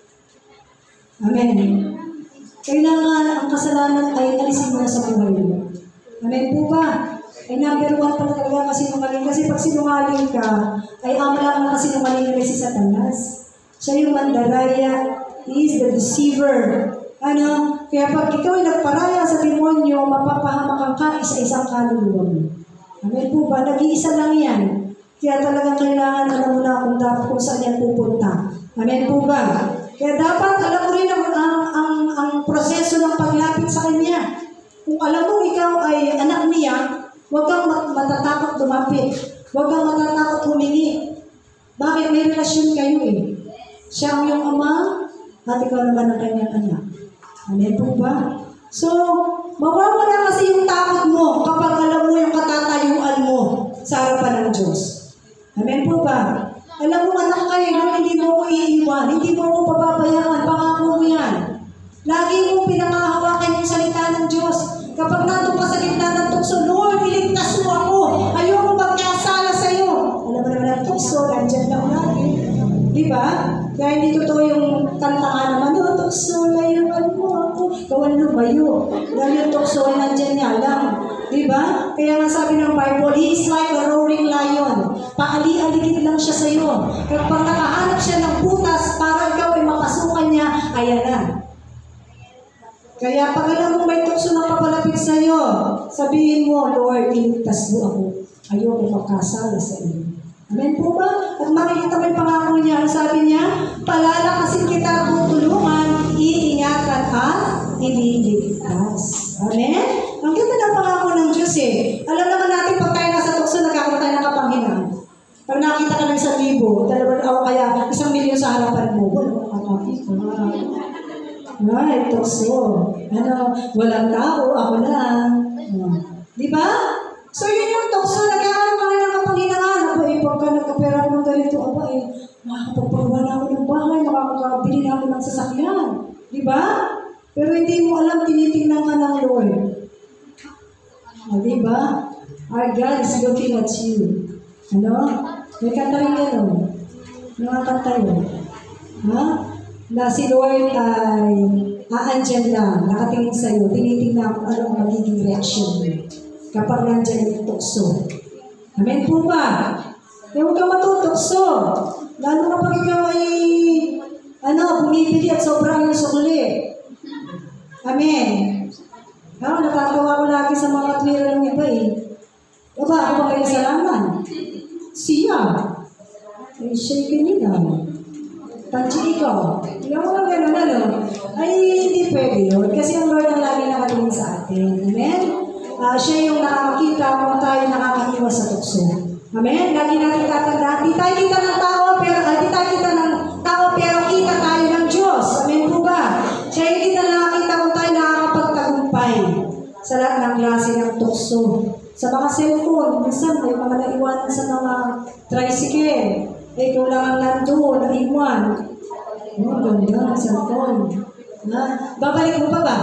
amen. Kailangan ang kasalanan ay alisin mo na sa buhay mo. Amen po ba? Ay number 1 pa talaga kasinungaling. Kasi pag sinungaling ka, ay ama lang na kasinungaling na si Satanas. Siya yung mandaraya. He is the deceiver. Kaya pag ikaw ay nagparaya sa demonyo, mapapahamakan ka isa-isang kaluluwa mo. Amen po ba? Nag-iisa lang yan. Kaya talagang kailangan alam mo na kung saan yan pupunta. Amen po ba? Kaya dapat alam mo rin ang proseso ng paglapit sa Kanya. Kung alam mo ikaw ay anak niya, huwag kang matatakot lumapit. Huwag kang matatakot humingi. Bakit? May relasyon kayo eh. Siya ang iyong ama, at ikaw naman ang kanyang anak. Amen po ba? So, mawawala kasi yung takot mo kapag alam mo yung katatayuan mo sa harapan ng Diyos. Amen po ba? Alam mo anak kayo, hindi mo ko iiwan, hindi mo ko pababayaan, pangako mo yan. Lagi mong pinangahawakan yung salita ng Diyos. Kapag nandun pa sa gitna ng tukso, Lord, iligtas mo ako. Ayoko magkasala sa iyo. Alam mo naman ang tukso, nandiyan lang lagi. Diba? Kaya hindi totoo yung kantaan naman, tukso, layuan mo ako. Gawan lumayo. Dahil yung tukso ay nandiyan niya lang. Diba? Kaya nga sabi ng Bible, He is like a roaring lion. Paali-aligid lang siya sa iyo. Kapag nakahanap siya ng butas para ikaw ay mapasukan niya, ayan na. Kaya pag alam mo may tukso na papalapit sa iyo, sabihin mo, Lord, iligtas mo ako. Ayoko magkasala sa iyo. Amen po ba? At makikita mo yung pangako niya. Sabi niya, palalakasin kita, tutulungan, iingatan at ililigtas. Amen? Ang ganda ng pangako ng Diyos eh. Alam naman natin, pag tayo nasa tukso, nagkakaroon tayo ng kapanghinaan. Pag nakita ka ng 1,000, 2,000, o kaya 1,000,000 sa harapan mo, wala makakapit ka. Right, tukso. Walang tao, ako lang. Di ba? So yun yung tukso, nagkakaroon ka rin ng kapanghinaan. Pagka nagkapera ko ng ganito, makakapagpagawa na ako ng bahay, makakabili na ako ng sasakyan. Di ba? Pero hindi mo alam, tinitingnan ka ng Lord. Di ba? Our God is looking at you. May kanta rin gano'n. Mga kanta yun. Na si Lord ay aandyan lang, nakatingin sa'yo, tinitingnan kung ano ang magiging reaksyon mo kapag nandyan yung tukso. Amen po ba? Huwag ka matutokso. Lalo na pag ikaw ay bumibili at sobrang yung sukli. Amen. Natatawa ko lagi sa mga Twitter ng iba eh. Ako ba kayo salaman? Siya. Siya ganyan. Tansi ikaw. Yung mga gano'n, ay hindi pwede yun. Kasi ang Lord ang lagi nakatingin sa atin. Amen? Siya yung nakakakita kung tayo nakakaiwas sa tukso. Amen? Lagi natin tatandaan. Di tayo kita ng tao, pero kita tayo ng Diyos. Amen po ba? Siya yung kita nakakita kung tayo nakakapagtagumpay sa lahat ng klase ng tukso. Sa mga cellphone, minsan may mga naiwanan sa mga tricycle. Ikaw lang ang nandun, naiwan. Ganda ng cellphone. Babalik mo pa ba?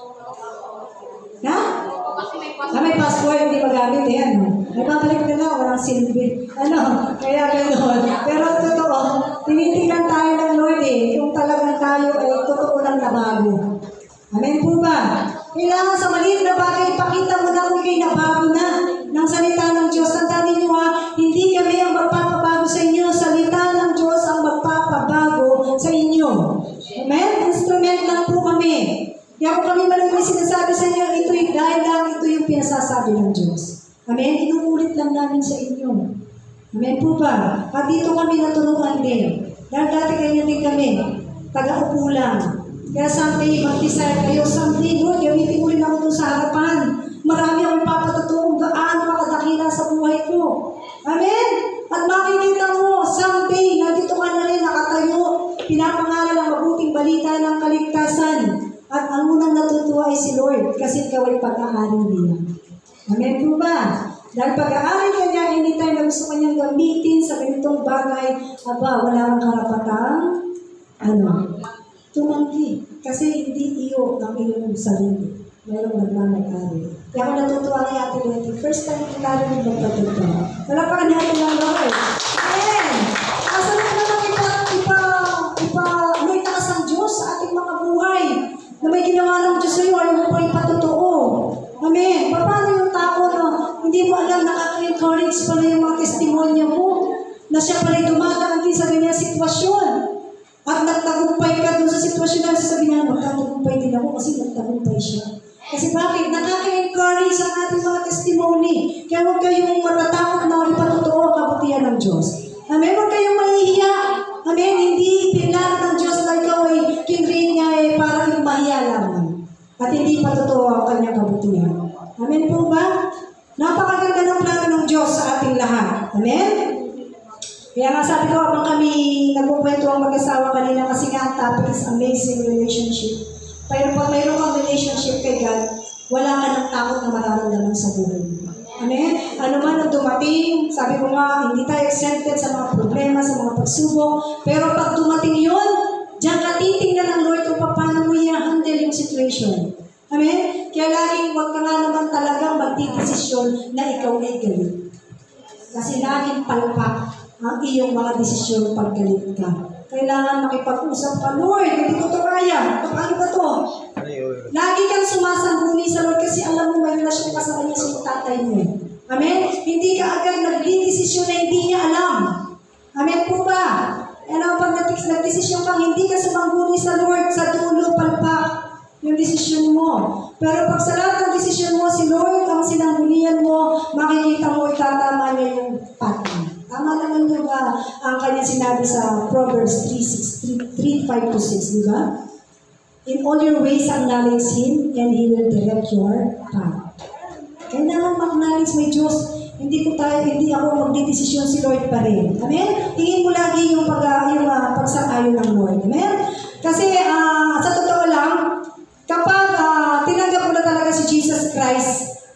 May password, hindi magamit eh. May babalik na lang, walang silbi. Kaya gano'n. Pero totoo, tinitingnan tayo ng Lord eh, kung talagang tayo ay totoo lang nabago. Amen po ba? Kailangan sa maliit na bagay, ipakita mo na kung kayo nabago na ng salita ng Diyos. Tandaan niyo hindi kami ang magpapabago sa inyo. Salita ng Diyos ang magpapabago sa inyo. Amen? Instrument lang po kami. Kaya kung kami malamang sinasabi sa inyo, ito'y dahil lang, ito yung pinasasabi ng Diyos. Amen? Inuulit lang namin sa inyo. Amen po ba? At dito kami naturuan din. Dahil dati kayo din kami, taga-upo lang. Kaya someday, mag-decide kayo, someday, Lord, gamitin mo rin ako doon sa harapan. Marami akong papatutuwa kung gaano makadakila sa buhay ko. Amen? At makikita mo, someday, nandito ka na rin nakatayo, pinapangalan ang mabuting balita ng kaligtasan. At ang unang natutuwa ay si Lord, kasi ikaw ay pag-aari niya. Amen po ba? Dahil pag-aari ka niya, anytime na gusto kanyang gamitin sa ganitong bagay, wala kang karapatang, tumanggi. Kasi hindi iyo ang iyong sarili. Mayroong nagmamag-ari. Kaya ako natutuwa kay Ate Letty. First time ko lalo yung magpatuto. Wala pa kanya natin ng Lord. Amen! Asa na naman may takas ang Diyos sa ating mga buhay na may ginawa ng Diyos sa'yo, ayaw mo pa ipatotoo. Amen! Paano yung tao na hindi mo alam, nakaka-encourage pala yung mga testimonya mo na siya pala dumadaan din sa ganyang sitwasyon. At nagtagumpay ka doon sa sitwasyon na sasabihin niya, magtatagumpay din ako kasi nagtagumpay siya. Kasi bakit? Nakaka-encourage ang ating mga testimony. Kaya huwag kayong matatakot na ipatotoo ang kabutihan ng Diyos. Amen? Huwag kayong mahihiya. Amen? Hindi pinlano ng Diyos na ikaw ay kinrin niya para yung mahiya lamang. At hindi patotoo ang kanyang kabutihan. Amen po ba? Napakaganda ng plano ng Diyos sa ating lahat. Amen? Kaya nga sabi ko, habang kami nagpukwento ang mag-asawa kanina kasi nga ang topic is amazing relationship. Pero pag mayroon kang relationship kay God, wala ka ng takot na mararamdaman sa buhay mo. Amen? Ano man ang dumating, sabi ko nga, hindi tayo exempted sa mga problema, sa mga pagsubok. Pero pag dumating yun, diyan ka titingnan ng Lord kung paano mo i-handle yung situation. Amen? Kaya laging huwag ka nga naman talagang magdidesisyon na ikaw ay galit. Kasi laging palpak ang iyong mga desisyon pag galit ka. Kailangan makipag-usap ka, Lord, hindi ko ito kaya. Paano ba ito? Lagi kang sumasangguni sa Lord kasi alam mo may relasyon ka sa kanya sa tatay mo. Amen? Hindi ka agad nagdidesisyon na hindi niya alam. Amen po ba? Pag nagdesisyon kang hindi ka sumangguni sa Lord, sa dulo, palpak yung desisyon mo. Pero pag sa lahat ng desisyon mo, si Lord ang sinanggunian mo, makikita mo itatama niya yung pattern. Tama naman yung ang kanya sinabi sa Proverbs 3:5-6, di ba? In all your ways, acknowledge Him, and He will direct your path. Kailangan ma-acknowledge may Diyos. Hindi ako magdidesisyon, si Lord pa rin. Amen? Tingin mo lagi yung pagsang-ayon ng Lord. Amen? Kasi sa totoo lang,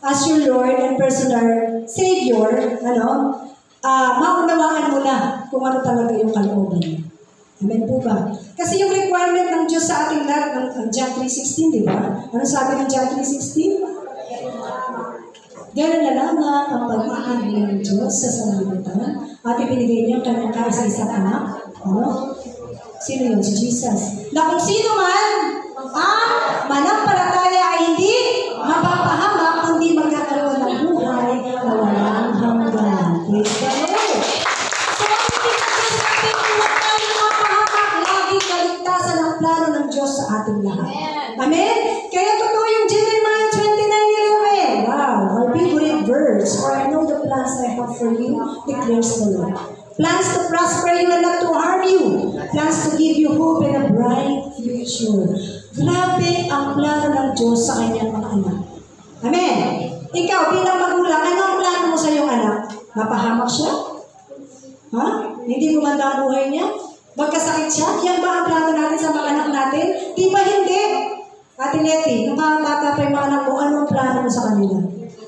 as your Lord and personal Savior, maunawaan mo na kung ano talaga yung kalooban niya. Amen po ba? Kasi yung requirement ng Diyos sa ating lahat, ng John 3:16, di ba? Ano sabi ng John 3:16? Gano'n na lamang ang pag-ibig ng Diyos sa sanlibutan at ibinigay niya ang kanyang kaisa-isang anak. Ano? Sino yun? Si Jesus. Na kung sino man ang manampalataya ay hindi mapapahamak, kundi magkakaroon ng buhay na walang hanggan. Praise the Lord. So, ang pinagkas natin kung huwag tayo mapahamak, laging kaligtasan ang plano ng Diyos sa ating lahat. Amen? Kaya totoo yung Jeremiah 29:11. Wow, my favorite verse. For I know the plans I have for you, declares the Lord. Plans to prosper you and not to harm you. Plans to give you hope and a bright future. Grabe ang plano ng Diyos sa kanyang mga anak. Amen? Ikaw, bilang magulang, ano ang plano mo sa iyong anak? Mapahamak siya? Ha? Hindi gumanda ang buhay niya? Magkasakit siya? Yan ba ang plano natin sa mga anak natin? Di ba hindi? Ate Letty, nung bata pa yung mga anak mo, ano ang plano mo sa kanila?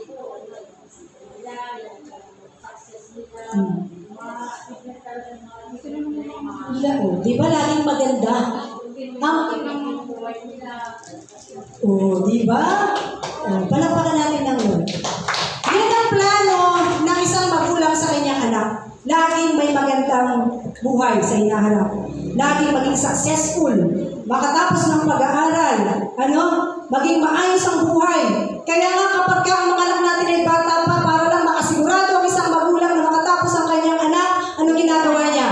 Di ba laging maganda? Di ba? Palapakan natin ng Lord. Yan ang plano ng isang magulang sa kanyang anak. Laging may magandang buhay sa hinaharap. Laging maging successful. Makatapos ng pag-aaral. Maging maayos ang buhay. Kaya nga kapag ang mga anak natin ay bata pa, para lang makasigurado ang isang magulang na makatapos ang kanyang anak, ano ginagawa niya?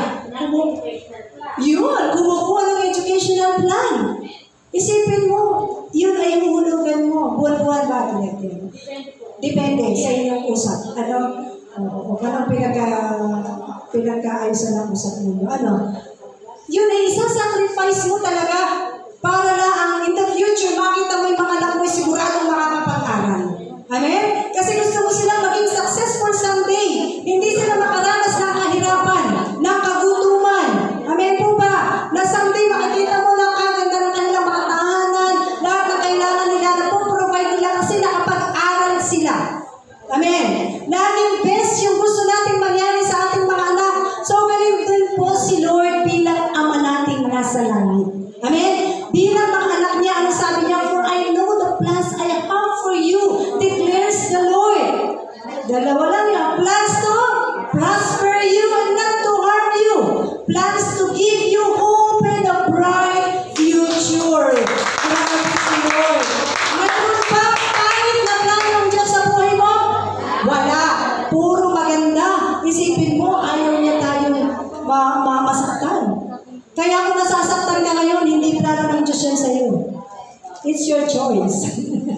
Kumukuha ng educational plan. Isipin mo, yun ay uhulugan mo. Buwan-buwan ba? Depende sa inyong usap. Huwag ka nang pinagkaayusan ng usap ninyo. Yun ay isasacrifice mo talaga para lang in the future, makita mo yung mga anak mo siguradong makakapag-aral. Amen? Kasi gusto mo silang maging successful someday. Hindi sila makaranas ng kahirapan, ng kagutuman. Amen po ba? Na someday makikita mo na kaganda ng kanilang mga tahanan, lahat ng kailangan nila na provide nila kasi nakapag-aral sila. Amen? Laging best yung gusto nating mangyari sa ating mga anak. So, galing din po si Lord bilang ama nating nasa langit. Amen? Bilang mga anak niya, ano sabi niya? For I know the plans I have for you, declares the Lord. Dalawa lang yung plans to prosper you and not to harm you. Plans to give you hope and a bright future. Grabe si Lord. Meron ba kahit na plano ng Diyos sa buhay mo? Wala. Puro maganda. Isipin mo, ayaw niya tayong masaktan. Kaya kung nasasaktan ka ngayon, hindi plano ng Diyos yan sa iyo. It's your choice.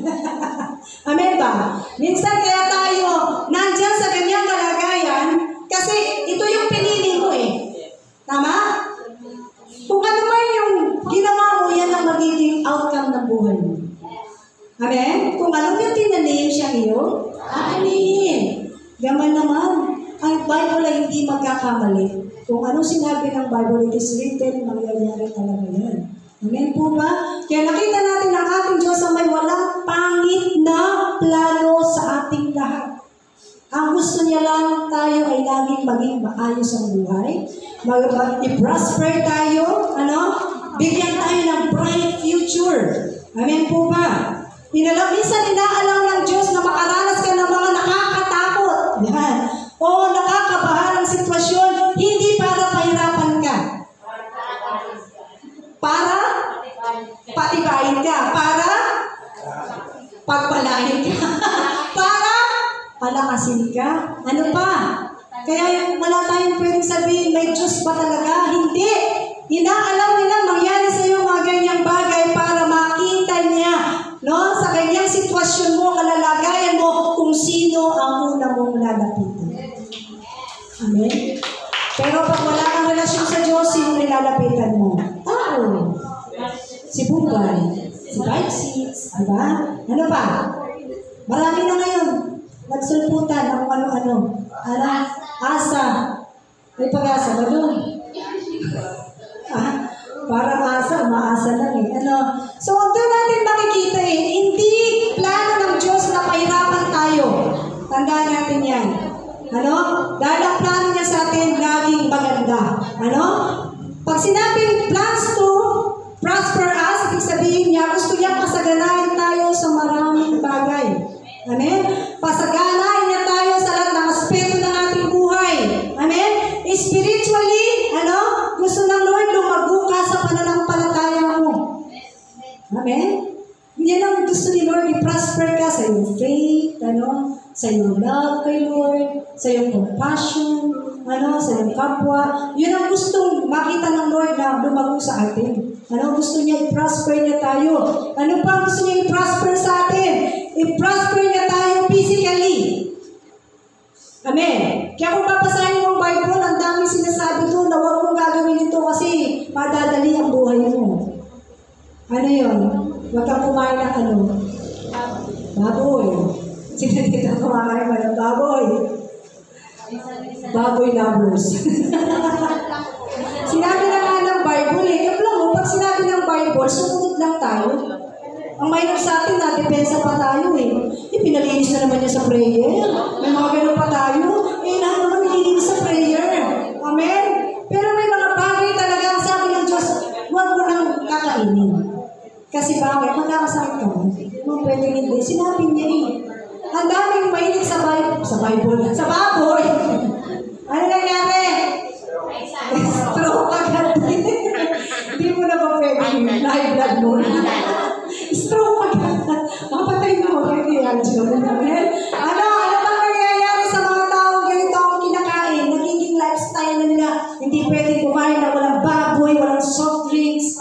Amen ba? Minsan kaya tayo nandyan sa ganyang kalagayan kasi ito yung pinili mo Tama? Kung ano man yung ginawa mo, yan ang magiging outcome ng buhay mo. Amen? Kung ano yung tinanim siya iyo, aanihin. Gaman naman, ang Bible ay hindi magkakamali. Kung anong sinabi ng Bible, it is written, mangyayari talaga yan. Amen po ba? Kaya nakita natin ang ating Diyos ang may walang pangit na plano sa ating lahat. Ang gusto niya lang tayo ay laging maging maayos ang buhay. I-prosper tayo, bigyan tayo ng bright future. Amen po ba? Minsan inaalam ng Diyos na makaranas ka ng mga nakakatakot. Yan. O nakakabahalang sitwasyon, hindi para pahirapan ka. Para patibayin ka. Para pagpalain ka. Para palakasin ka. Ano pa? Kaya wala tayong pwedeng sabihin, may Diyos ba talaga? Hindi. Inaalam nilang mangyari sa iyo mga ganyang bagay para makita niya sa ganyang sitwasyon mo, kalalagayan mo, kung sino ang una mong lalapitan. Amen? Pero pag wala kang relasyon sa Diyos, sino nilalapitan mo? Tao. Si Bugay. Si Bike Seats. Diba? Ano pa? Marami na ngayon. Nagsulputan ng ano-ano. Asa. May pag-asa ba doon? Parang asa, maasa lang So, doon natin makikita hindi plano ng Diyos na pahirapan tayo Ano? Dahil ang plano niya sa atin, laging maganda. Ano? Pag sinabing plans to prosper us, ibig sabihin niya, gusto niya pasaganahin tayo sa maraming bagay. Amen? Pasaganahin niya tayo sa lahat ng aspeto ng ating buhay. Amen? Spiritually, ano? Gusto ng Lord lumago ka sa pananampalataya mo. Amen? Yan ang gusto ni Lord, i-prosper ka sa iyong faith, ano? Sa iyong love kay Lord, sa iyong compassion, ano? Sa iyong kapwa. Yun ang gustong makita ng Lord na lumago sa atin. Ano? Gusto niya i-prosper niya tayo. Ano pa gusto niya i-prosper sa atin? I-prosper niya tayo physically. Amen. Kaya kung papasahin mo ang Bible, ang daming sinasabi doon na huwag mong gagawin ito kasi madadali ang buhay mo. Ano yun? Huwag kang kumain ng ano? Baboy. Sino dito kumain ba ng baboy? Baboy lovers. Sinabi na nga ng Bible kapla mo, pag sinabi ng Bible, sumunod lang tayo. Ang mahirap sa atin, depensa pa tayo pinalinis na naman niya sa prayer. May mga ganun pa tayo. Lahat naman nililinis sa prayer. Amen? Pero may mga bagay talaga ang sabi ng Diyos, huwag mo nang kakainin. Kasi bakit? Magkakasakit ka mo. Kung pwedeng hindi. Sinabi niya ang daming mahilig sa Bible. Sa baboy. Ano nangyari? Stroke agad. Hindi mo na ba pwedeng live blood mo? Stroke agad. Mapatay mo. Hindi yan. Ano bang nangyayari sa mga taong ganito ang kinakain? Nagiging lifestyle na nila. Hindi pwedeng kumain na walang baboy, walang soft drinks.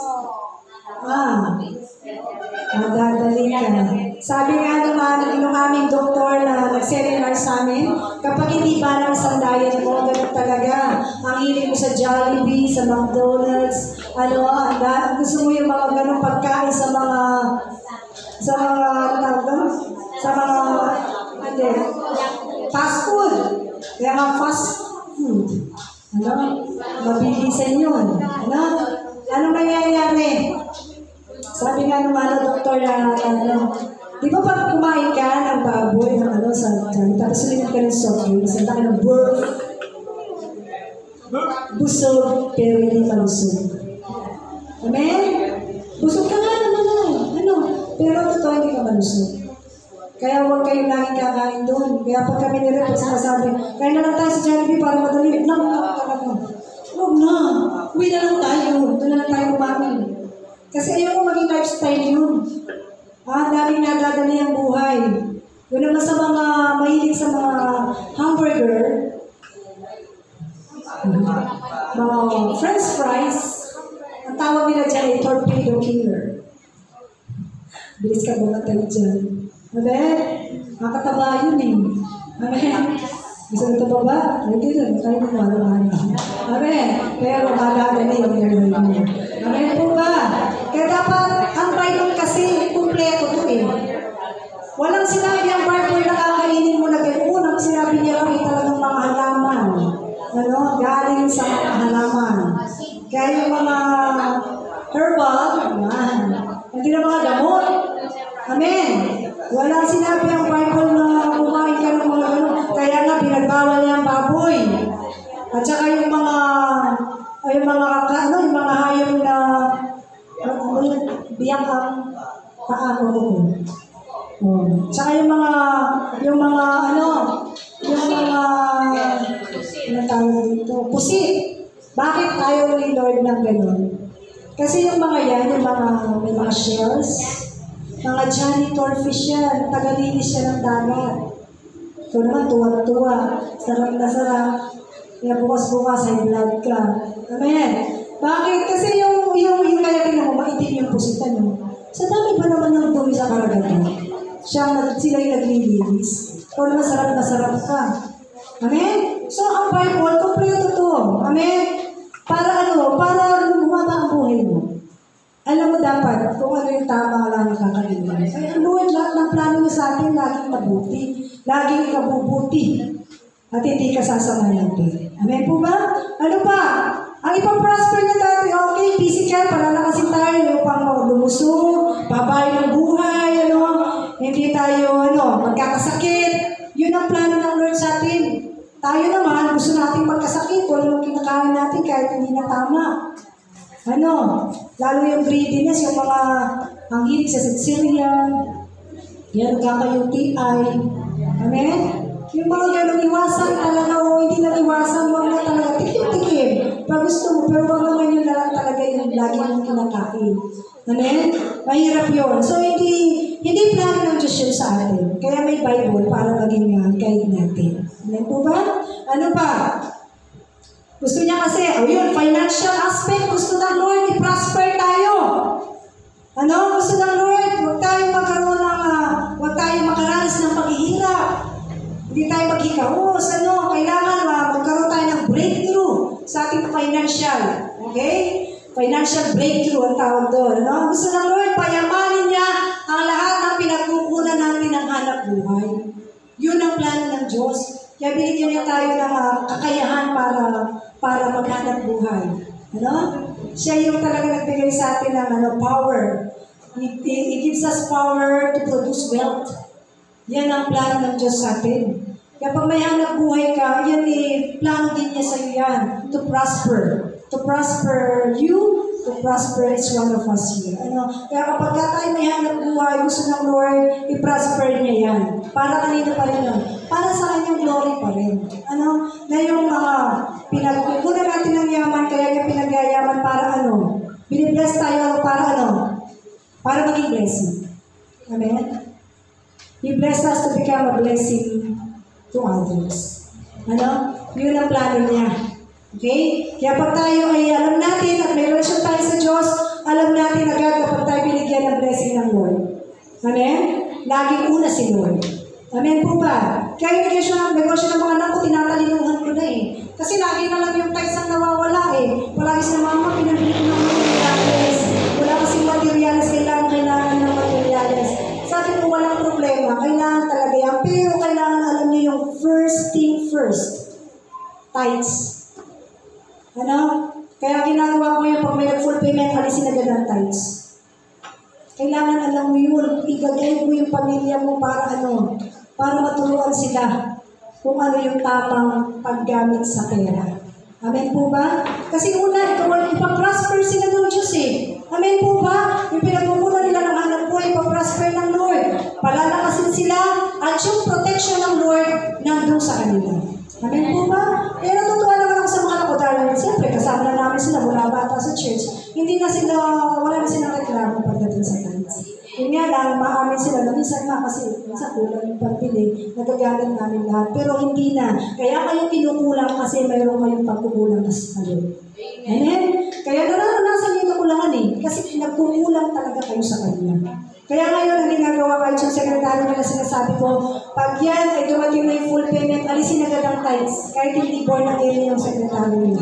Madadali ka. Sabi nga naman, yung aming doktor na nag-seminar sa amin, kapag hindi balance ang diet mo, ganun talaga. Ang hilig mo sa Jollibee, sa McDonald's, gusto mo yung mga ganun pagkain sa mga fast food. Kaya mga fast food. Mabilisan yun. Ano nangyayari? Sabi nga naman ng doktor na, di ba pag kumain ka ng baboy, tapos sulitin ka ng soft drinks, ang laki ng busog, pero hindi malusog. Amen? Busog ka nga naman pero totoo hindi ka malusog. Kaya huwag kayong laging kakain doon. Kaya pag kami nila, sinasabi, kaya na lang tayo sa Jollibee para madali. Huwag na. Uwi na lang tayo. Doon na lang tayo kumain. Kasi ayaw ko maging lifestyle yun. Daming nadadali ang buhay. Yun naman sa mga mahilig sa mga hamburger, mga french fries, ang tawag nila dyan ay torpedo killer. Bilis ka bumatay dyan. Amen? Makataba yun Amen? Gusto nito ba ba? Hindi lang. Tayo mo malaman. Amen? Pero madadali ang gano'n. Amen po ba? Kaya dapat ang Bible kasi kumpleto ito Walang sinabi ang Bible na kakainin mo na gano'n. Unang sinabi niya lang talagang mga halaman. Galing sa mga halaman. Kaya yung mga herbal, hindi na mga gamot. Amen. Walang sinabi ang Bible na kumain ka ng mga gano'n. Kaya nga, pinagbawal niya ang baboy. At saka yung mga hayop na biyak ang paa ko. Tsaka yung mga tawag dito, pusit. Bakit ayaw ni Lord ng gano'n? Kasi yung mga yan, may mga shells, mga janitor fish yan, tagalinis siya ng dagat. So naman, tuwa-tuwa, sarap na sarap. Kaya bukas-bukas, high blood ka. Amen. Bakit? Kasi yung kaya tingnan mo, maitim yung pusitan mo. Sa dami pa naman ng dumi sa karagatan. Sila yung naglilinis. Kung masarap na sarap ka. Amen? So, ang Bible, kompleto to. Amen? Para lumaba ang buhay mo. Alam mo dapat kung ano yung tama lang ang kakainin. Kaya ang Lord, lahat ng plano niya sa atin, laging mabuti. Laging ikabubuti. At hindi ka sasama natin. Amen po ba? Ano pa? Ang ipaprosper niya tayo, okay, physical, palalakasin tayo, upang lumusog, babae ng buhay, hindi tayo, magkakasakit. Yun ang plano ng Lord sa atin. Tayo naman, gusto nating magkasakit, kung anong kinakain natin kahit hindi na tama. Lalo yung greediness, yung mga ang hilig sa Syrian, yan, nagkaka-UTI. Amen? Yung mga ganong iwasan talaga o hindi na iwasan, huwag na talaga tikim-tikim. Pag gusto mo, pero huwag naman yun na lang talaga yung lagi mong kinakain. Amen? Mahirap yun. So, hindi plano ng Diyos yun sa atin. Kaya may Bible para maging guide natin. Amen po ba? Ano pa? Gusto niya kasi, yun, financial aspect, gusto ng Lord, i-prosper tayo. Gusto ng Lord, huwag tayong magkaroon ng, huwag tayong makaranas ng paghihirap. Hindi tayo maghikaos, kailangan magkaroon tayo ng breakthrough sa ating financial. Okay? Financial breakthrough ang tawag doon. Gusto ng Lord, payamanin niya ang lahat ng pinagkukunan natin ng hanap buhay. Yun ang plano ng Diyos. Kaya binigyan niya tayo ng kakayahan para maghanap buhay. Siya yung talaga nagbigay sa atin ng power. He gives us power to produce wealth. Yan ang plano ng Diyos sa atin. Kapag may hanap buhay ka, yan plano din niya sa iyo yan. To prosper. To prosper you, to prosper each one of us here. Kaya kapag tayo may hanap buhay, gusto ng Lord, i-prosper niya yan. Para kanino pa rin yun? Para sa kanyang glory pa rin. Na yung mga pinagkukunan natin ng yaman, kaya niya pinagyayaman para binibless tayo para para maging blessing. Amen? He blessed us to become a blessing to others. Yun ang plano niya. Okay? Kaya pag tayo ay alam natin at may relasyon tayo sa Diyos, alam natin agad kapag tayo binigyan ng blessing ng Lord. Amen? Laging una si Lord. Amen po ba? Kaya negosyo ng mga anak ko, tinatalinuhan ko na Kasi lagi na lang yung tithes ang nawawala Palagi sa mama, pinabili ko ng materials. Wala kasing materials, kailangan ng materials. Sabi ko, walang problema. Kailangan talaga yan. Pero kailangan alam niyo yung first thing first. Tithes. Kaya ginagawa ko yung pag may full payment, alisin agad ang tithes. Kailangan alam mo yun. Igagay mo yung pamilya mo para para maturuan sila kung ano yung tamang paggamit sa pera. Amen po ba? Kasi una, ipaprosper sila ng Diyos Amen po ba? Yung pinagmumuna nila ng hanap buhay, ipaprosper ng Lord. Palalakasin sila at yung protection ng Lord nandun sa kanila. Amen po ba? Kaya natutuwa naman ako sa mga anak ko dahil siyempre kasama na namin sila mula bata sa church. Wala na silang reklamo pagdating sa tithes. Yun nga lang, maamin sila na minsan kasi minsan kulang yung pagpili, nagagalit namin lahat. Pero hindi na. Kaya kayo kinukulang kasi mayroon kayong pagkukulang kasi sa Lord. Amen? Kaya naranasan niyo yung kakulangan kasi nagkukulang talaga kayo sa Kanya. Kaya ngayon, ang ginagawa kayo sa sekretary nila, sinasabi ko, pag yan ay dumating na yung full payment, alisin agad ang tithes. Kahit hindi born again yung sekretary nila.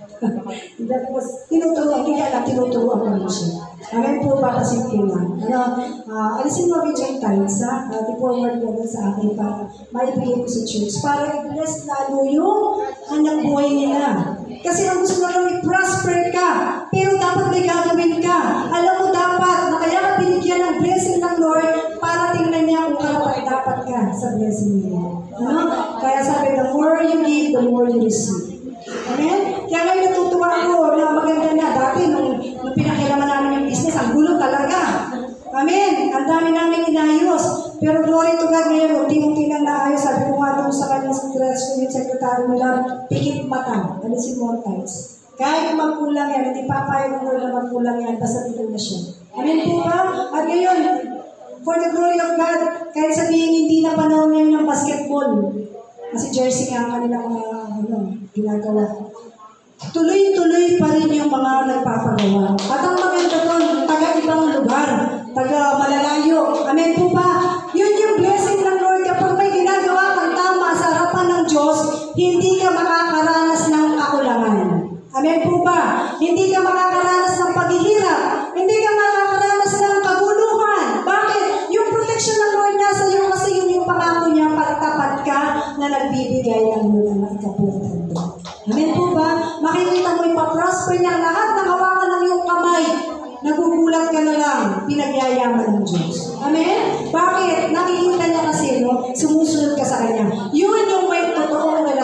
Tinuturuan ko rin siya. Amen po ba kasi lang. Alisin mo rin yung tithes, i-forward ko sa akin para maibigay ko sa church. Para i-bless lalo yung anak buhay nila. Kasi ang gusto lang i-prosper ka, pero dapat may gagawin ka. Alam mo dapat na kaya ka binigyan ng blessing ng Lord para tingnan niya kung dapat ka sa blessing niya. Kaya sabi, the more you give, the more you receive. Amen? Kaya ngayon natutuwa ako na maganda na. Dati, nung pinakilaman namin yung business, ang gulo talaga. Amen? Ang dami namin inayos. Pero glory to God ngayon, unti-unti lang naayos. Sabi ko nga doon sa kanyang secretary nila, pikit mata. Alisin mo ang tithes. Kahit magkulang yan, hindi papayag ng Lord na magkulang yan, basta dito na siya. Amen po ba? At ngayon, for the glory of God, kahit sabihin hindi na panahon ngayon ng basketball. Kasi jersey nga ang kanilang ginagawa. Tuloy-tuloy pa rin yung mga nagpapagawa. At ang maganda doon, taga-ibang lugar, taga-malalayo. Amen po ba? Yun yung blessing ng Lord. Kapag may ginagawa kang tama sa harapan ng Diyos, hindi ka makakaranas ng kakulangan. Amen po ba? Hindi ka makakaranas ng paghihirap. Hindi ka makakaranas ng kaguluhan. Bakit? Yung protection ng Lord nasa iyo kasi yun yung pangako niya pagtapat ka na nagbibigay ng mga ikabutan doon. Amen po ba? Makikita mo yung pa-prosper niya lahat ng hawakan ng iyong kamay. Nagugulat ka na lang, pinagyayaman ng Diyos. Amen? Bakit? Nakikita niya kasi, sumusunod ka sa Kanya. Yun yung may totoong relasyon sa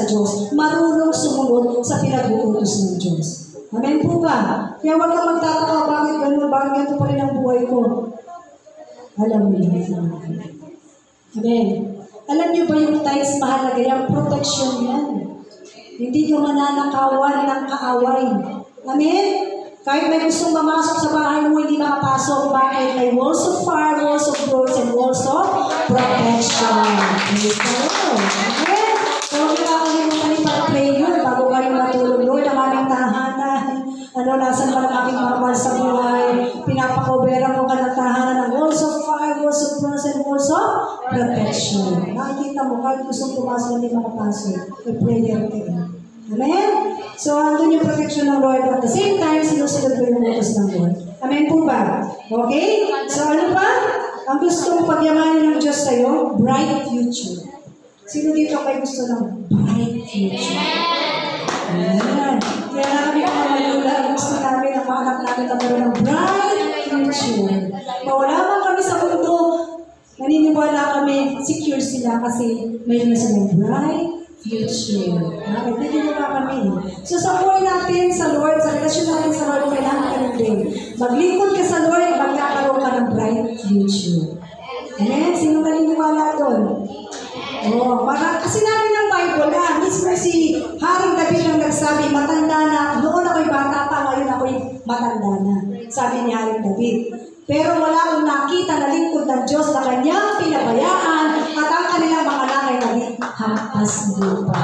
Diyos, marunong sumunod sa pinag-uutos ng Diyos. Amen po ba? Kaya huwag kang magtataka, bakit ganun, bakit ganito pa rin ang buhay ko? Alam niyo yan. Amen. Alam niyo ba yung tithes mahalaga yan? Protection yan. Hindi ka mananakawan ng kaaway. Amen? Kahit may gustong mamasok sa bahay mo, hindi makapasok. Bakit? May walls of fire, walls of doors, and walls of protection. Praise the Lord. Amen? So, huwag nakakalimutan yung pag-prayer bago kayo matulog. Lord, ang aming tahanan. Nasaan ba ang aking mga mahal sa buhay? Pinapakobera mo ka ng tahanan ng walls of fire, walls of doors, and walls of protection. Nakikita mo, kahit gustong pumasok, hindi makapasok. May-prayer kayo. Amen? So, andun yung protection ng Lord. At the same time, sinusunod ko yung utos ng Lord. Amen po ba? Okay? So, ano pa? Ang gusto mong pagyamanin ng Diyos sa'yo, bright future. Sino dito kayo gusto ng bright future? Ayan. Kaya na kami mga malula, gusto namin ang mga anak namin magkaroon ng bright future. Mawala man kami sa mundo, naniniwala kami, secure sila kasi mayroon na silang bright future. Bakit? Naniniwala kami. So sa buhay natin sa Lord, sa relasyon natin sa Lord, kailangan ka ng din. Maglingkod ka sa Lord, magkakaroon ka ng bright future. Amen? Sino naniniwala doon? Oh, kasi namin ng Bible mismo si Haring David ang nagsabi, matanda na, noon ako'y bata pa, ngayon ako'y matanda na. Sabi ni Haring David. Pero wala akong nakita na lingkod ng Diyos na kanyang pinabayaan at ang kanilang mga anak ay naging hampas lupa.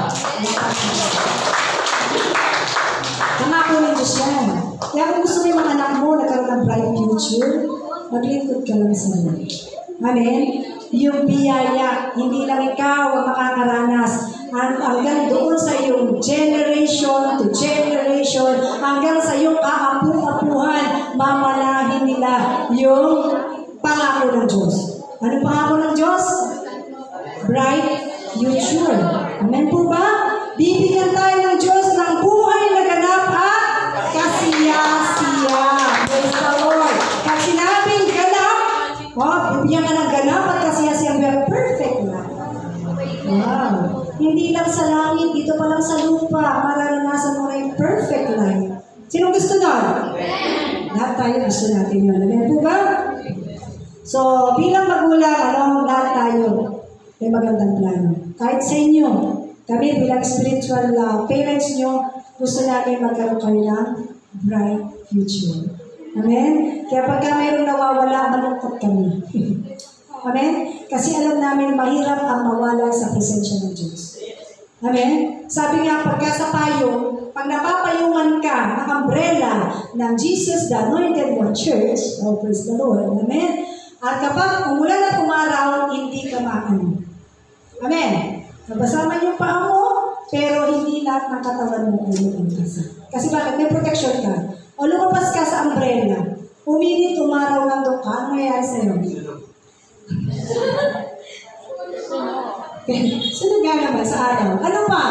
Pangako ng Diyos yan. Kaya kung gusto mo yung mga anak mo nagkaroon ng bright future, maglingkod ka lang sa Lord. Amen? Yung biyaya, hindi lang ikaw ang makakaranas. Hanggang doon sa iyong generation to generation, hanggang sa iyong kaapu-apuhan, mamalahin nila yung pangako ng Diyos. Ano pangako ng Diyos? Bright future. Amen po ba? Bibigyan tayo ng Diyos ng buhay na ganap at kasiya-siya. Praise the Lord. Pag sinabing ganap, bibigyan ka ng ganap at kasiya-siya. Perfect na. Wow. Hindi lang sa langit, dito pa lang sa lupa, mararanasan mo na yung perfect life. Sino gusto nun? Lahat tayo gusto natin yun. Amen po ba? So, bilang magulang, lahat tayo may magandang plano. Kahit sa inyo, kami bilang spiritual parents nyo, gusto natin magkaroon kayo ng bright future. Amen? Kaya pagka mayroong nawawala, malungkot kami. Amen? Kasi alam namin mahirap ang mawala sa presensya ng Diyos. Amen? Sabi nga, pagka sa payong, pag napapayungan ka ng umbrella ng Jesus, the Anointed One Church, oh, praise the Lord, amen? At kapag umulan at umaraw, hindi ka maano. Amen? Nabasa man yung paa mo, pero hindi lahat ng katawan mo ay lumabasa. Kasi bakit? May protection ka. O lumabas ka sa umbrella, uminit, umaraw ng doka, ano mayayari sa'yo? Sino nga naman sa araw? Ano pa?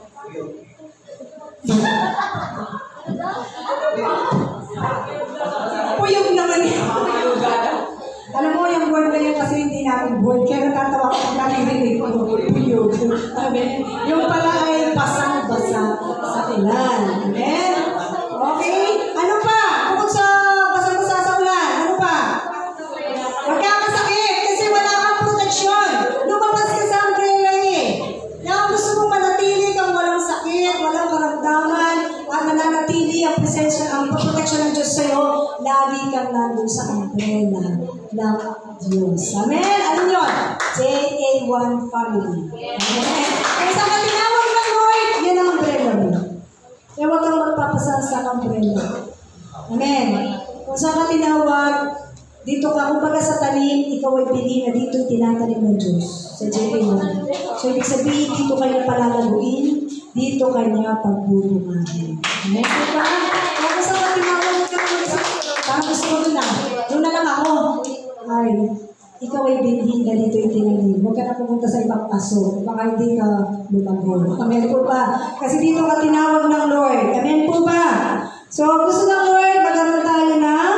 Puyog naman yan. Alam mo, yung word na yan kasi hindi namin word. Kaya natatawa ko kung narinig ko. Puyog. Amen? Yung pala ay basang-basa sa ulan. Amen? Okay? Ano pa? Bukod sa basang-basa sa ulan, ano pa? Huwag ka masakit kasi wala kang proteksyon. Lumabas ka sa umbrella eh. Kaya gusto mong manatili kang walang sakit, walang karamdaman, at mananatili ang presensya, ang proteksyon ng Diyos sa'yo, lagi kang nandun sa umbrella ng Diyos. Amen? Ano yun? JA1 family. Amen? Kaya sa katinawag ng Lord, yan ang umbrella mo. Kaya huwag kang magpapasal sa umbrella. Amen? Kung sa katinawag, dito ka, kumbaga sa tanim, ikaw ay pili na dito tinatanim ng Diyos. Sa JA1. So, ibig sabihin, dito kayo palalaguin, dito kanya pagbubungahin. Amen? Diba? Kung sa katinawag ka, tapos ko na. Doon na lang ako. Ay, ikaw ay binhin na dito yung tinanim. Huwag ka na pumunta sa ibang paso. Baka hindi ka lumagol. Amen po ba? Kasi dito ka tinawag ng Lord. Amen po ba? So, gusto ng Lord, magkaroon tayo ng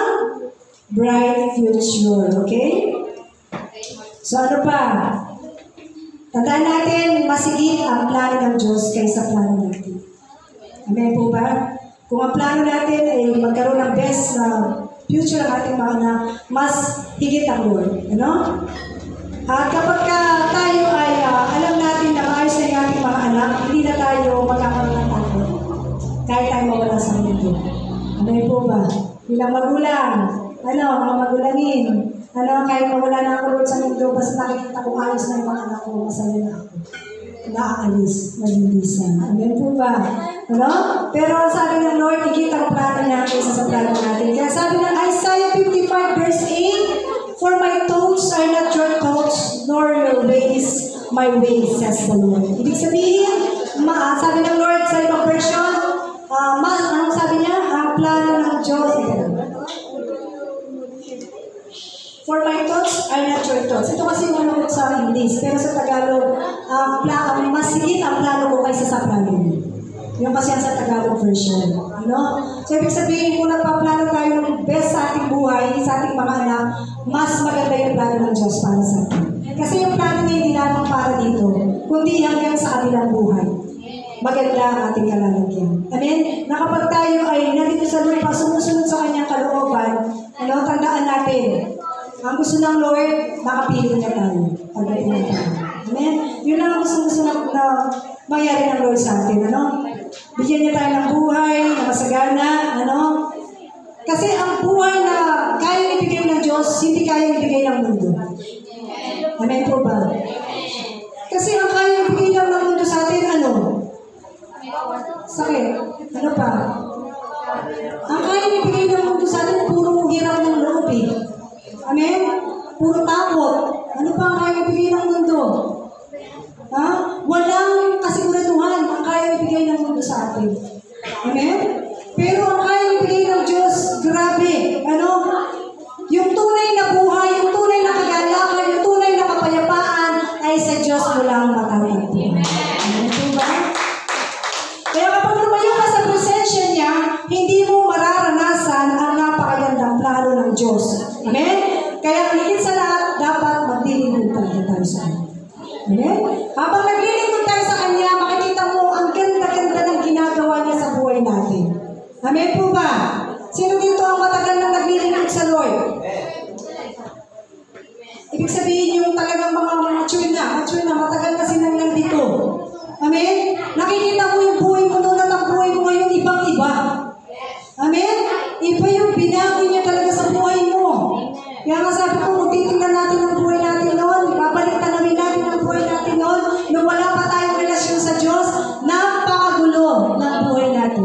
bright future. Okay? So, ano pa? Tandaan natin, masigit ang plano ng Diyos kaysa plano natin. Amen po ba? Kung ang plano natin ay magkaroon ng best na future ng ating mga anak, mas higit ang Lord. Ano? At kapag tayo ay alam natin na maayos na yung ating mga anak, hindi na tayo magkakaroon ng takot. Kahit tayo mawala sa mundo. Amen po ba? Bilang magulang, mga magulangin, kahit mawala na ako Lord sa mundo, basta nakikita ko ayos na yung mga anak ko, masaya na ako. Naaalis, malilisan. Amen po ba? Pero sabi ng Lord, higit ang plano niya kaysa sa plano natin. Kaya sabi ng Isaiah 55 verse 8, "For my thoughts are not your thoughts, nor your ways my ways, says the Lord." Ibig sabihin, sabi ng Lord sa ibang version, anong sabi niya? Ang plano ng Diyos. "For my thoughts are not your thoughts." Ito kasi yung ano sa English, pero sa Tagalog, mas higit ang plano ko kaysa sa plano niyo. Yung kasi yan sa Tagalog version. So, ibig sabihin, kung nagpaplano tayo ng best sa ating buhay, sa ating mga anak, mas maganda yung plano ng Diyos para sa atin. Kasi yung plano niya hindi lamang para dito, kundi hanggang sa kabilang buhay. Maganda ang ating kalalagyan. Amen? Na kapag tayo ay nandito sa lupa, sumusunod sa kanyang kalooban, tandaan natin, ang gusto ng Lord, nakapili niya tayo. Pagdating ng tayo. Amen? Yun lang ang gusto na mangyari ng Lord sa atin. Bigyan niya tayo ng buhay, na masagana, Kasi ang buhay na kaya ibigay ng Diyos, hindi kaya ibigay ng mundo. Amen po ba? Kasi ang kaya ibigay lang ng mundo sa atin, sakit. Ano pa? Ang kaya ibigay ng mundo sa atin, puro hirap ng loob eh. Amen? Puro takot. Ano pa ang kaya ibigay ng mundo? Walang kasiguraduhan ang kaya ibigay ng mundo sa atin. Amen? Pero ang kaya ibigay ng Diyos, grabe. Yung tunay na buhay, yung tunay na kagalakan, yung tunay na kapayapaan ay sa Diyos mo lang matatagpuan. Amen po ba? Kaya kapag lumayo ka sa presensya niya, hindi mo mararanasan ang napakagandang plano ng Diyos. Amen? Kaya higit sa lahat, dapat maglilingkod talaga tayo sa Kanya. Amen? Habang naglilingkod tayo sa Kanya, makikita mo ang ganda-ganda ng ginagawa niya sa buhay natin. Amen po ba? Sino dito ang matagal na naglilingkod sa Lord? Ibig sabihin yung talagang mga mature na, matagal na silang nandito. Amen? Nakikita mo yung buhay mo noon at ang buhay mo ngayon ibang-iba. Amen? Iba yung binago niya talaga sa buhay mo. Kaya nga sabi ko, kung titingnan natin ang buhay natin noon, babalik namin natin ang buhay natin noon, nung wala pa tayong relasyon sa Diyos, napakagulo ng buhay natin.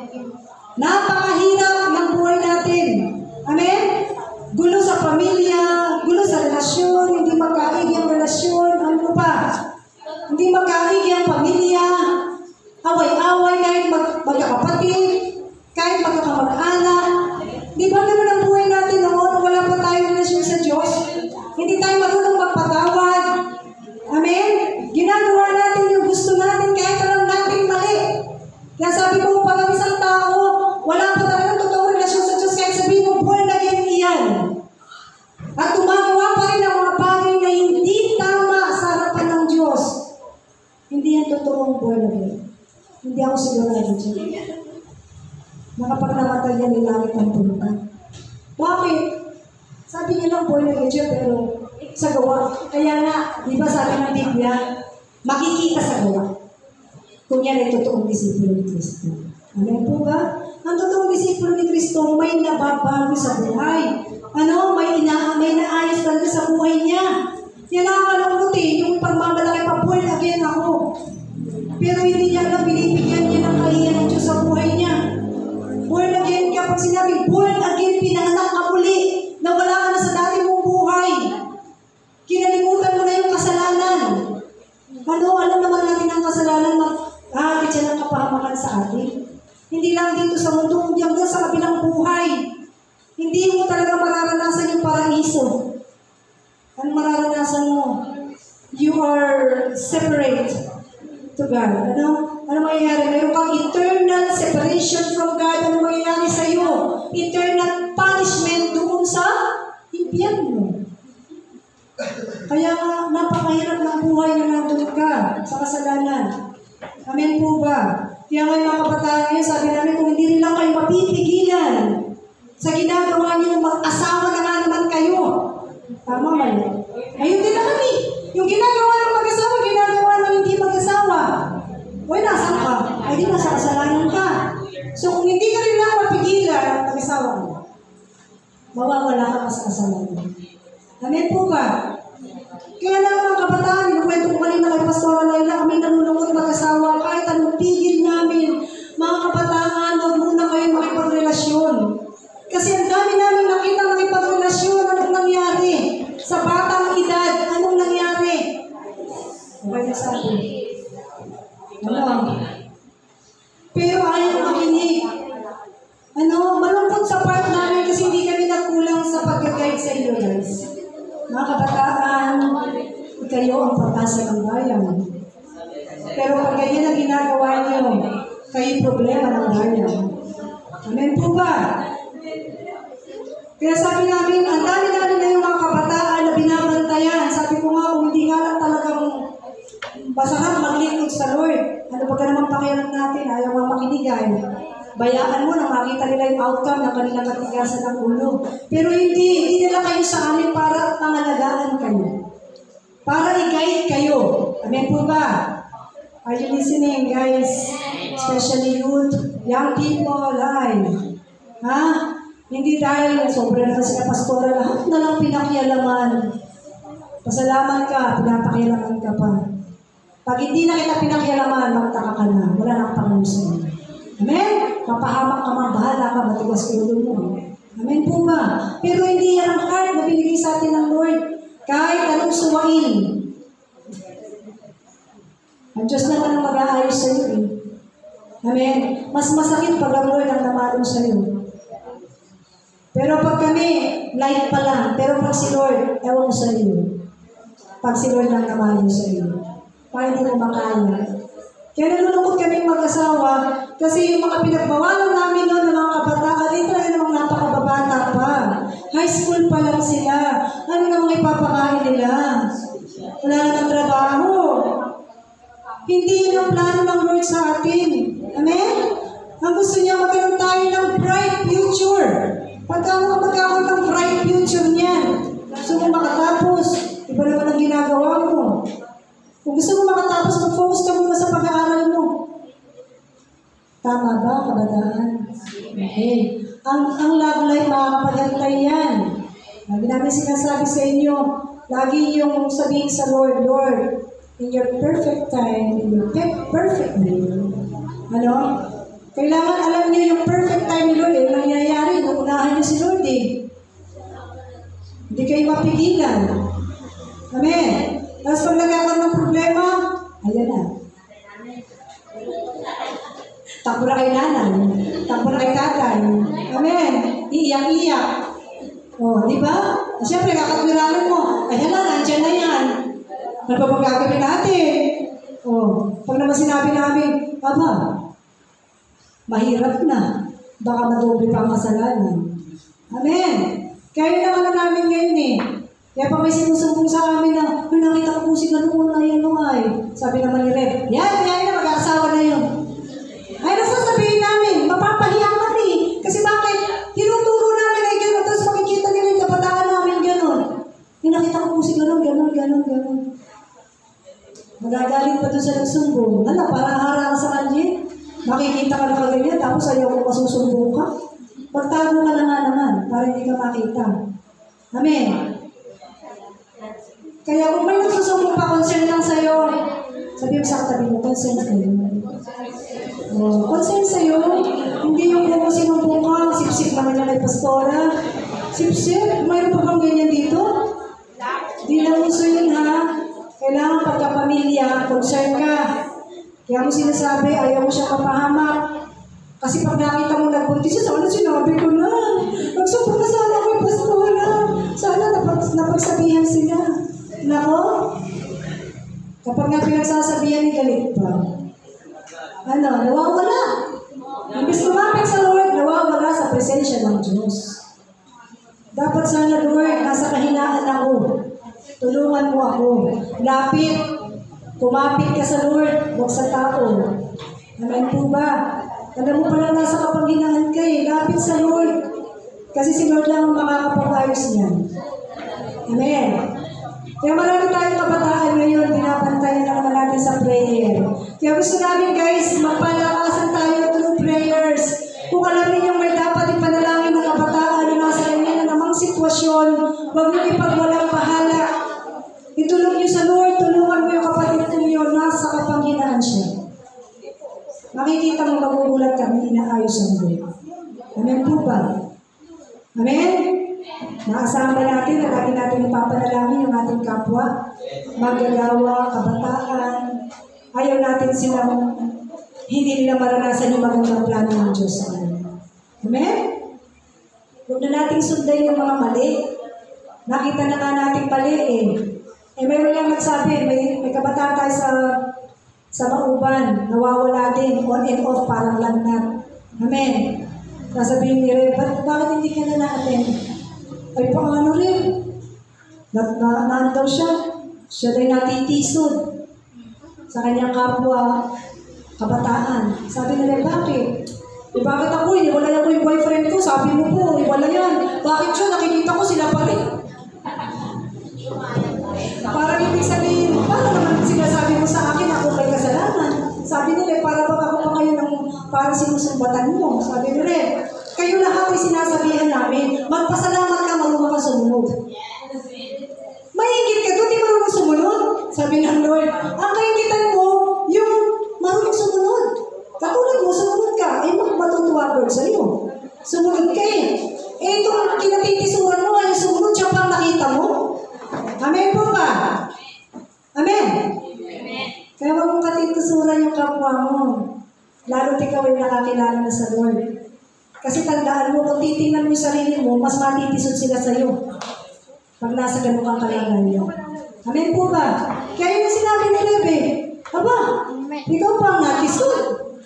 Napakahirap ng buhay natin. Amen? Gulo sa pamilya, gulo sa relasyon, hindi magkaigi ang relasyon, ano pa? Hindi magkaigi ang pamilya, away-away kahit magkakapatid, kahit magkakamag-anak. Di ba ganoon ang buhay natin noon? Wala pa tayong relasyon sa Diyos. Hindi tayo marunong magpatawad. Amen? Ginagawa natin yung gusto natin kahit alam natin mali. Kaya sabi ko, pag ang isang tao, wala pa talagang totoong relasyon sa Diyos, kahit sabihin mo, born again iyan. At gumagawa pa rin ang mga bagay na hindi tama sa harapan ng Diyos. Hindi yan totoong born again. Hindi ako sigurado dyan. Kapag namatay yan, nilangit ang punta. Bakit? Sabi niya lang, born again siya, pero sa gawa. Kaya nga, di ba sabi ng Biblia, makikita sa gawa. Kung yan ay totoong disipulo ni Kristo. Amen po ba? Ang totoong disipulo ni Kristo, may nababago sa buhay. May naayos talaga sa buhay niya. Yan ang alam yung pagmamalaki pa, born again ako. Pero hindi niya alam, binibigyan niya ng kahiyan ng Diyos sa buhay niya. Born again, kapag sinabi, born again, pinanganak ka muli, na wala ka na sa dati mong buhay. Kinalimutan mo na yung kasalanan. Alam naman natin ang kasalanan na siya ng kapahamakan sa atin. Hindi lang dito sa mundo, kundi hanggang sa kabilang buhay. Hindi mo talaga mararanasan yung paraiso. Ano mararanasan mo? You are separate to God. Ano mangyayari? Mayroon kang eternal separation from God. Ano mangyayari sa iyo? Eternal punishment doon sa impyerno. Kaya nga, napakahirap ng buhay na nandun ka sa kasalanan. Amen po ba? Kaya ngayon mga kabataan ngayon, sabi namin, kung hindi rin lang kayo mapipigilan sa ginagawa niyo, mag-asawa na nga naman kayo. Tama mali. Ayun din naman eh. Yung ginagawa ng mag-asawa, ginagawa ng hindi mag-asawa. Uy, nasan ka? Ay, di nasa kasalanan ka. So, kung hindi ka rin lang mapigilan, mag-asawa mo, mawawala ka sa kasalanan. Amen po ba? Kaya lang mga kabataan, inukwento ko kanina kay Pastora Laila, kami nanulungkot mag-asawa, kahit anong tigil namin, mga kabataan, huwag muna kayo makipagrelasyon. Kasi ang dami namin nakita nakipagrelasyon, anong nangyari? Sa batang edad, anong nangyari? Okay na sabi. Ano? Pero ayaw makinig. Malungkot sa part namin kasi hindi kami nagkulang sa pag-guide sa inyo, guys. Mga kabataan, kayo ang pag-asa ng bayan. Pero pag ganyan ang ginagawa niyo, kayo problema ng bayan. Amen po ba? Kaya sabi namin, ang dami namin na yung mga kabataan na binabantayan. Sabi ko nga, kung hindi nga lang talagang basahan maglingkod sa Lord. Ano ba ka naman pakialam natin? Ayaw nga makinigay. Bayaan mo na makita nila yung outcome ng kanilang katigasan ng ulo. Pero hindi nila kayo sa amin para pangalagaan kayo. Para i-guide kayo. Amen po ba? Are you listening, guys? Especially youth, young people, ha? Hindi dahil sobra na sila pastora, lahat na lang pinakialaman. Pasalamat ka, pinapakialaman ka pa. Pag hindi na kita pinakialaman, magtaka ka na. Wala nang pangusin. Amen? Mapahamak ka, bahala ka, matigas ko yung mo. Amen po ba? Pero hindi yan ang heart na binigay sa atin ng Lord. Kahit anong suwain. Ang Diyos naman ang mag-aayos sa iyo. Amen? Mas masakit pag ang Lord ang namalong sa iyo. Pero pag kami, light pa lang. Pero pag si Lord, ewan ko sa iyo. Pag si Lord ang namalong sa iyo. Para hindi mo makaya. Kaya nalulungkot kami mag-asawa kasi yung mga pinagbawalan namin noon ng mga kabataan, ay talaga namang napakababata pa. High school pa lang sila. Ano namang ipapakain nila? Wala na ng trabaho. Hindi yun ang plano ng Lord sa atin. Amen? Ang gusto niya magkaroon tayo ng bright future. Magkakaroon ng bright future niyan. Gusto mo makatapos, iba naman ang ginagawa mo. Kung gusto mo makatapos, mag-focus ka muna sa pag-aaral mo. Tama ba, kabataan? Okay. Ang love life, makakapagantay yan. Lagi namin sinasabi sa inyo, lagi yung sabihin sa Lord, Lord, in your perfect time, in your perfect will. Ano? Kailangan alam niyo yung perfect time ni Lord, yung nangyayari, naunahan niyo si Lord eh. Hindi kayo mapigilan. Amen. Tapos pag nagkakaroon ng problema, ayan na. Takbo na kay nanay. Takbo na kay tatay. Amen. Iiyak-iyak. O, di ba? Siyempre, kakatwiralan mo. Ayan na, nandyan na yan. Ano ba pag gagawin natin? O, pag naman sinabi namin, Aba, mahirap na. Baka madoble pa ang kasalanan. Amen. Kaya naman na namin ngayon eh. Kaya pa may sinusumbong sa amin na, nakita ko po si ganun na yan ay. Sabi naman ni Red, yan na, mag-aasawa na yun. Ay, nasasabihin namin, mapapahiya kami. Kasi bakit? Tinuturo namin ay gano'n, tapos makikita nila yung kabataan namin gano'n. Nakita ko po si ganun. Magagaling pa doon sa nagsumbong. Parang harang sa kanya. Makikita ka na kaganyan, tapos ayaw ko masusumbong ka. Pagtago ka na nga naman, para hindi ka makita. Amen. Kaya kung may nagsusumbong pa, concern lang sa'yo. Sabi mo sa katabi mo, concern sa'yo. Concern sa'yo, hindi yung kung sinumbong ka, sip-sip naman na kay pastora. Sip-sip, mayroon pa bang ganyan dito? Di na uso yun ha. Kailangan pagkapamilya, concern ka. Kaya mo sinasabi, ayaw mo siya kapahamak. Kasi pag nakita mo nagbuntis siya, sana sinabi ko na. Nagsumbong na sana ako yung pastora. Sana napagsabihan sila. Nako, kapag nga pinagsasabihan ni galit pa, nawawala. Imbis lumapit sa Lord, nawawala sa presensya ng Diyos. Dapat sana, Lord, nasa kahinaan ako. Tulungan mo ako. Lapit. Kumapit ka sa Lord, huwag sa tao. Amen po ba? Alam mo pala nasa kapanghinaan ka eh. Lapit sa Lord. Kasi si Lord lang ang makakapag-ayos niyan. Amen. Kaya marami tayong kabataan ngayon, pinapantayan na naman natin sa prayer. Kaya gusto namin guys, magpalakasan tayo through prayers. Kung alam niyo may dapat ipanalangin ng kabataan na nasa ganyan na namang sitwasyon, huwag niyo ipagwalang bahala. Itulong niyo sa Lord, tulungan mo yung kapatid niyo, nasa kapanghinaan siya. Makikita mo magugulat kami, inaayos ang Lord. Amen po ba? Amen? Naasahan ba natin na lagi natin ipapanalangin yung ating kapwa, magagawa, kabataan. Ayaw natin silang hindi nila maranasan yung magandang plano ng Diyos. Amen? Huwag na nating sundan yung mga mali. Nakita na nga natin mali eh. Mayroon lang nagsabi, may kabataan tayo sa Mauban, nawawala din, on and off, parang lagnat. Amen. Sasabihin ni Re, bakit hindi ka na na-attend? Ay, paano rin? Naan daw siya. Siya rin natitisod sa kanyang kapwa kabataan. Sabi nila, bakit? Bakit ako? Iwala ko yung boyfriend ko. Sabi mo po, iwala yan. Bakit siya? Nakikita ko sila pa rin. Parang ibig sabihin, paano naman sinasabi mo sa akin ako may kasalanan? Sabi nila, para ba ako pa kayo ng parang sinusumbatan mo? Sabi nila, kayo lahat ay sinasabihan namin, magpasalamat ka, marunong ka sumunod. Maingit ka doon, di marunong sumunod? Sabi ng Lord, ang kaingitan mo, yung marunong sumunod. Katulad mo, sumunod ka, ay matutuwa Lord sa iyo. Sumunod ka eh. Eh, itong kinatitisuran mo, ay sumunod siya pang nakita mo. Amen po ba? Amen? Amen. Kaya huwag mong katitusuran yung kapwa mo. Lalo't ikaw ay nakakilala na sa Lord. Kasi tandaan mo, kung titingnan mo yung sarili mo, mas matitisod sila sa iyo. Pag nasa ganun kang kalagayan. Amen po ba? Kaya yung sinabi ni Lebe, aba, ikaw pa ang natisod.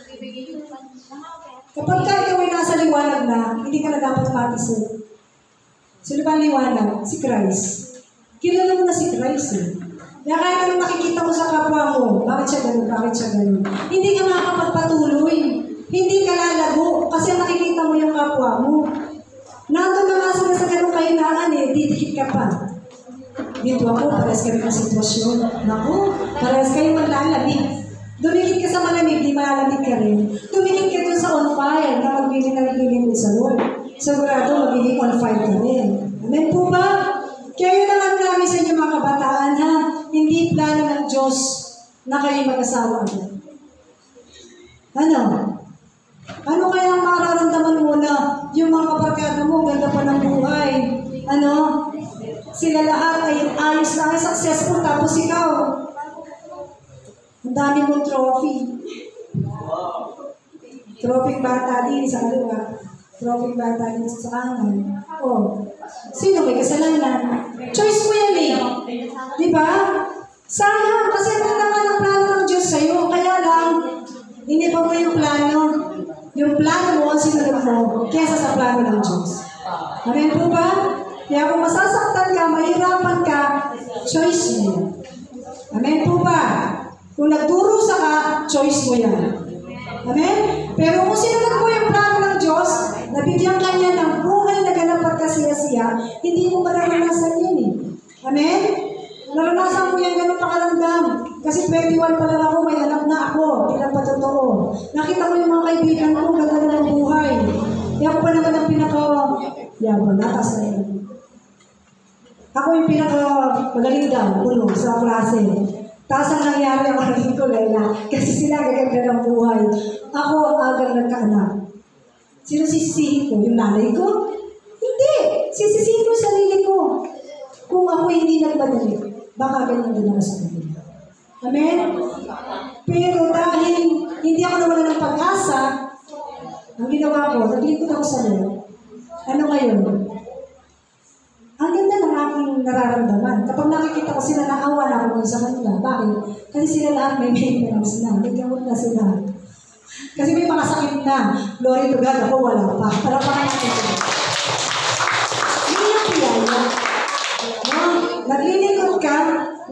Kapag ikaw ay nasa liwanag na, hindi ka na dapat matisod. Sino ba ang liwanag? Si Christ. Kilala mo na si Christ eh. Kaya kahit anong nakikita mo sa kapwa mo, bakit siya ganun, bakit siya ganun. Hindi ka makakapagpatuloy. Hindi ka lalago kasi nakikita mo yung kapwa mo. Nandun na nga sila sa ganung kahinaan eh, didikit ka pa. Dito ako, parehas kami ng sitwasyon. Naku, parehas kayo maglalamig. Dumikit ka sa malamig, di malalamig ka rin. Dumikit ka dun sa on fire na magbibig sa Lord. Sigurado magiging on fire ka rin. Amen po ba? Kaya yun naman namin sa inyo mga kabataan ha, hindi plano ng Diyos na kayo mag-asawa agad. Ano? Ano kaya ang mararamdaman mo na yung mga kabarkada mo, ganda pa ng buhay? Ano? Sila lahat ay ayos na ay successful, tapos ikaw. Ang dami mong trophy. Trophy bata din sa kaliwa. Trophy bata din sa kanan. Oh. Sino may kasalanan? Choice mo yan eh. Di ba? Sayang, kasi ito naman ang plano ng Diyos sa'yo. Kaya lang, hindi pa mo yung plano. Yung plano mo ang sinunod mo kesa sa plano ng Diyos. Amen po ba? Kaya kung masasaktan ka, mahirapan ka, choice mo yan. Amen po ba? Kung nagdurusa ka, choice mo yan. Amen? Pero kung sinunod mo yung plano ng Diyos, nabigyan ka niya ng buhay na ganap at kasiya-siya, hindi mo maranasan yan eh. Amen? Naranasan mo yan ganun pakaramdam. Kasi 21 pa lang ako, may anak na ako. Hindi lang pa totoo. Nakita ko yung mga kaibigan ko, ganda na ng buhay. Kaya ako pa naman ang pinaka-yaman, natas na yan. Ako yung pinaka-magaling daw, puno, sa klase. Tapos ang nangyari ang naging ko, Layla, kasi sila gaganda ng buhay. Ako ang agang nagkaanak. Sino sisisihin ko? Yung nanay ko? Hindi! Sisisihin ko yung sarili ko. Kung ako hindi nagmadali, baka ganyan din ako sa kanila. Amen? Pero dahil hindi ako nawalan ng pag-asa, ang ginawa ko, naglingkod ako sa Lord. Ano ngayon? Ang ganda ng aking nararamdaman. Kapag nakikita ko sila, naawa na ako sa kanila. Bakit? Kasi sila lahat may maintenance na. May gamot na sila. Kasi may mga sakit na. Glory to God, ako wala pa. Para pa natin sila. Hindi yung piyaya. No? Naglilingkod ka,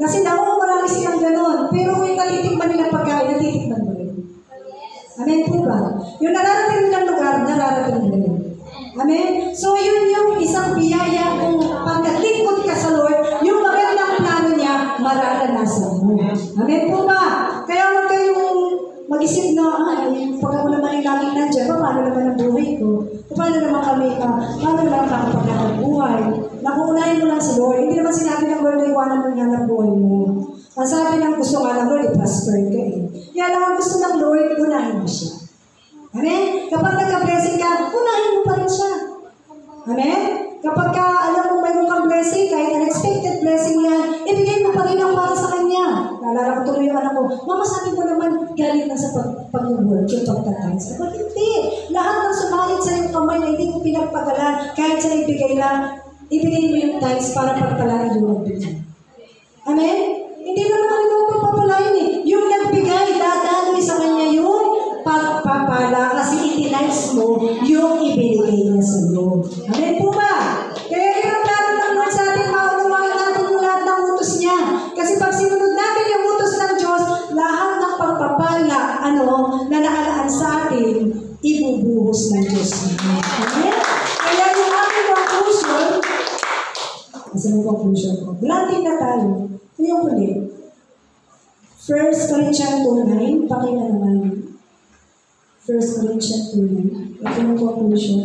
Kasi marami silang ganon. Pero kung yung natitikman nilang pagkain, natitikman mo rin. Amen po ba? Yung nararating nilang lugar, nararating mo rin. Amen? So yun yung isang biyaya kung pag naglingkod ka sa Lord, yung magandang plano niya, mararanasan mo. Amen po ba? Kaya huwag kayong mag-isip na, pag ako naman yung laging nandiyan, paano naman ang buhay ko? Paano naman kami paano naman makapagkakang buhay? Nakuunahin mo lang sa Lord. Hindi naman sinabi ng Lord na iwanan mo yung hanap buhay mo. Ang sabi ng gusto nga ng Lord, i-prosper ka eh. Kaya lang ang gusto ng Lord, unahin mo siya. Amen? Kapag nagka-blessing ka, unahin mo pa rin siya. Amen? Kapag alam mo mayroon kang blessing, kahit unexpected blessing yan, ibigay mo pa rin ang para sa Kanya. Naalala ko tuloy yung anak ko, Mama, sabi mo naman, galing na sa pag-work, yung pagtatayos. Sabi, hindi. Lahat ng sumalit sa iyong kamay na hindi mo pinagpagalan, kahit sa ibigay lang, ibigay mo yung tithes para pagpalain yung nagbigay. Amen? Hindi na naman ikaw pagpapalain eh. Yung nagbigay, dadaloy sa Kanya yung pagpapala kasi itinize mo yung ibinigay niya sa iyo. Amen po ba? Kaya yung lahat ng Lord sa atin, maunawain natin yung lahat ng utos niya. Kasi pag sinunod natin yung utos ng Diyos, lahat ng pagpapala na naalaan sa atin, ibubuhos ng Diyos. Amen? Kaya yung ating conclusion, kasi yung conclusion ko, blanting na tayo. Ito yung huli. 1 Corinthians 2:9, pakita naman. 1 Corinthians 2:9. Ito yung conclusion.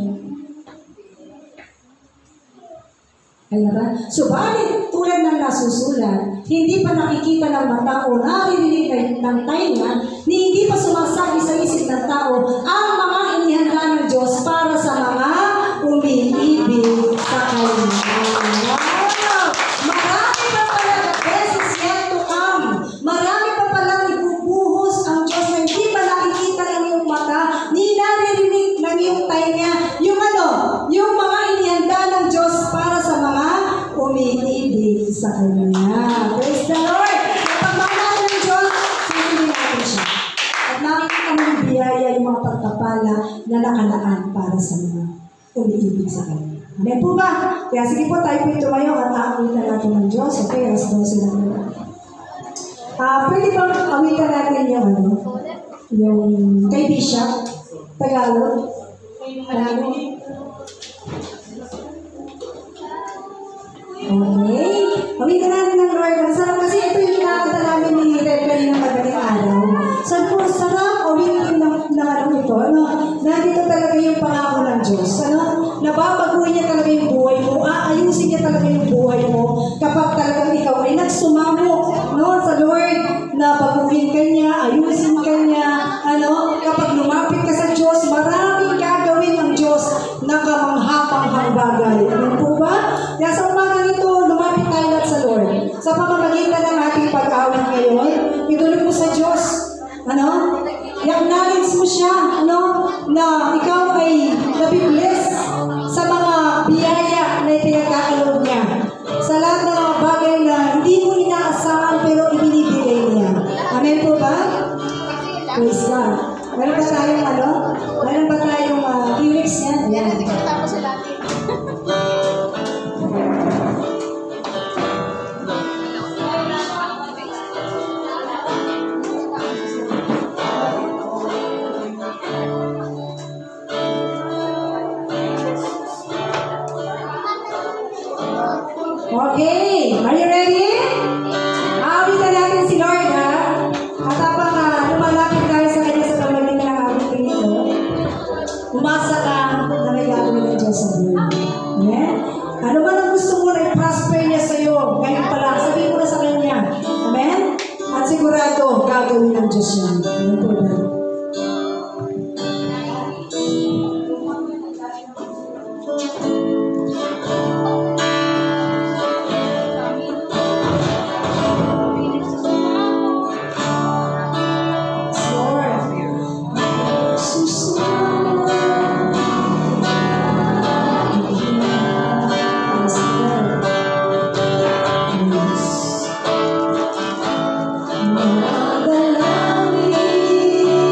Kaya ba? Subalit, tulad ng nasusulat, hindi pa nakikita ng mata o naririnig ng tainga, ni hindi pa sumasagi sa isip ng tao ang mga inihanda ng Diyos para sa mga umiibig sa Kanya. Wow! Marami pa pala the best is yet to come. Marami pa pala ibubuhos ang Diyos na hindi pa nakikita ng iyong mata, ni naririnig ng iyong tainga. Yung mga inihanda ng Diyos para sa mga umiibig sa Kanya. Praise the Lord! Kapag mahal ng Diyos, sisinin natin siya. At makikita mo yung biyaya, yung mga pagpapala na nakalaan para sa mga umiibig sa Kanya. Amen po ba? Kaya sige po, tayo po tumayo at aawitan natin ng Diyos. Okay, alas 12 na naman. Pwede bang awitan natin yung kay Bishop, Tagalog? Okay. Awitan natin ng Lord. Ang sarap kasi ito yung kinakanta namin ni Reverend ng madaling araw. Sabi po, sarap awitin ng ito. Nandito talaga yung pangako ng Diyos. Nababaguhin niya talaga yung buhay mo. Aayusin niya talaga yung buhay mo kapag talagang ikaw ay nagsumamo sa Lord na baguhin ka niya, ayusin ka niya. Kapag lumapit ka sa Diyos, maraming gagawin ng Diyos na kamangha-panghang bagay. Ano po ba? Kaya sa umagang ito, lumapit tayo lahat sa Lord. Sa pamamagitan ng ating pag-awit ngayon, itulog mo sa Diyos. I-acknowledge mo siya, na ikaw ay nabibless sa mga biyaya na ipinagkakaloob niya. Sa lahat ng mga bagay na hindi mo inaasahan pero ibinibigay niya. Amen po ba? Praise God. Meron ba tayong Meron ba tayong lyrics niya? Ayan. Tapos sa latin. Okay, are you ready? Awitan natin si Lord, ha? At habang lumalapit tayo sa Kanya sa pamagitan ng awitin ito, umasa ka na may gagawin ng Diyos sa buhay. Amen? Ano man ang gusto mo na i-prosper niya sa iyo, ngayon pala, sabihin mo na sa Kanya. Amen? At sigurado, gagawin ng Diyos yan. Amen po ba? Dalangin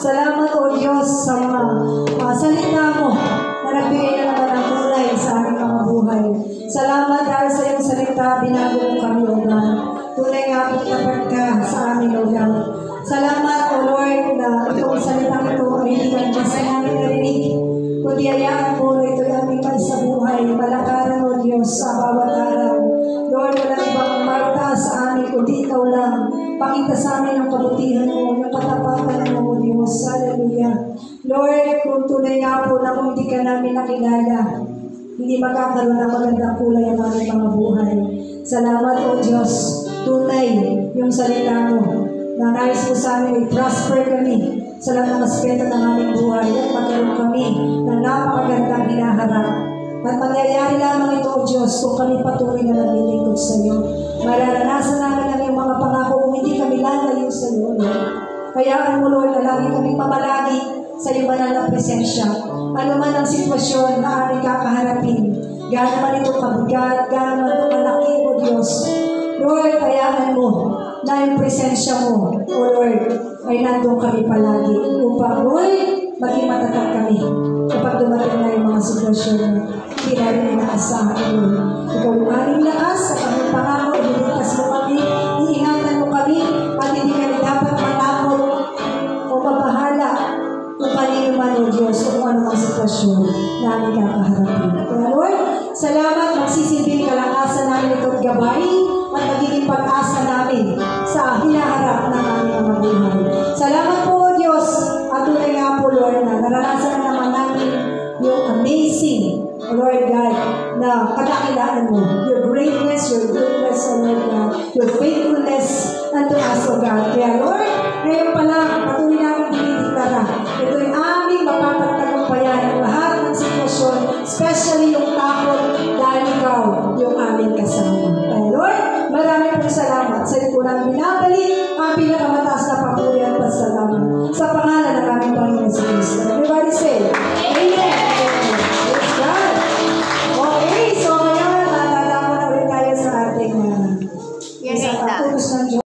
Salamat, O Diyos, sa mga salita mo na nagbigay na naman ng kulay sa aming mga buhay. Salamat dahil sa iyong salita, binago mo kami, O God. Tunay nga po tapat ka sa amin, O God. Salamat, O Lord, na itong salita ito ay hindi lang basta namin narinig, kundi ayaan mo na ito ay aming sa buhay. Malakaran, O Diyos, sa bawat araw. Lord, walang ibang marta sa amin, kundi ikaw lang. Pakita sa amin ang kabutihan mo, ang katapatan mo, O Diyos. Hallelujah. Lord, kung tunay nga po na kung hindi ka namin nakilala, hindi magkakaroon ng magandang kulay ang aming mga buhay. Salamat, O Diyos. Tunay yung salita mo na nais mo sa amin ay prosper kami sa lahat ng aspeto ng aming buhay at magkaroon kami ng napakagandang hinaharap. At mangyayari lamang ito, O Diyos, kung kami patuloy na naglilingkod sa iyo. Mararanasan namin ang iyong mga pangako kung hindi kami lalayo sa iyo, Lord. Kaya mo, Lord, na lagi kami pamalagi sa iyong banal na presensya. Ano man ang sitwasyon na aming kakaharapin, gano'n man ito kabigat, gano'n man ito kalaki, O Diyos. Lord, hayaan mo na yung presensya mo, O Lord, ay nandun kami palagi upang, Lord, maging matatag kami kapag dumating na yung mga sitwasyon na hindi namin inaasahan, Lord. Ikaw yung aming lakas sa aming pangako, ililigtas mo kami, iingatan mo kami, at hindi kami dapat matakot o mabahala kung kanino man, O Diyos, kung ano ang sitwasyon na aming kakaharapin. Kaya, Lord, salamat, magsisilbing kalakasan namin itong gabay at magiging pag-asa namin sa hinaharap ng aming mga buhay. Salamat po, O Diyos, at tunay nga po, Lord, na naranasan na naman namin yung amazing, Lord God, na kadakilaan mo. Your greatness, your goodness, O Lord God, your faithfulness,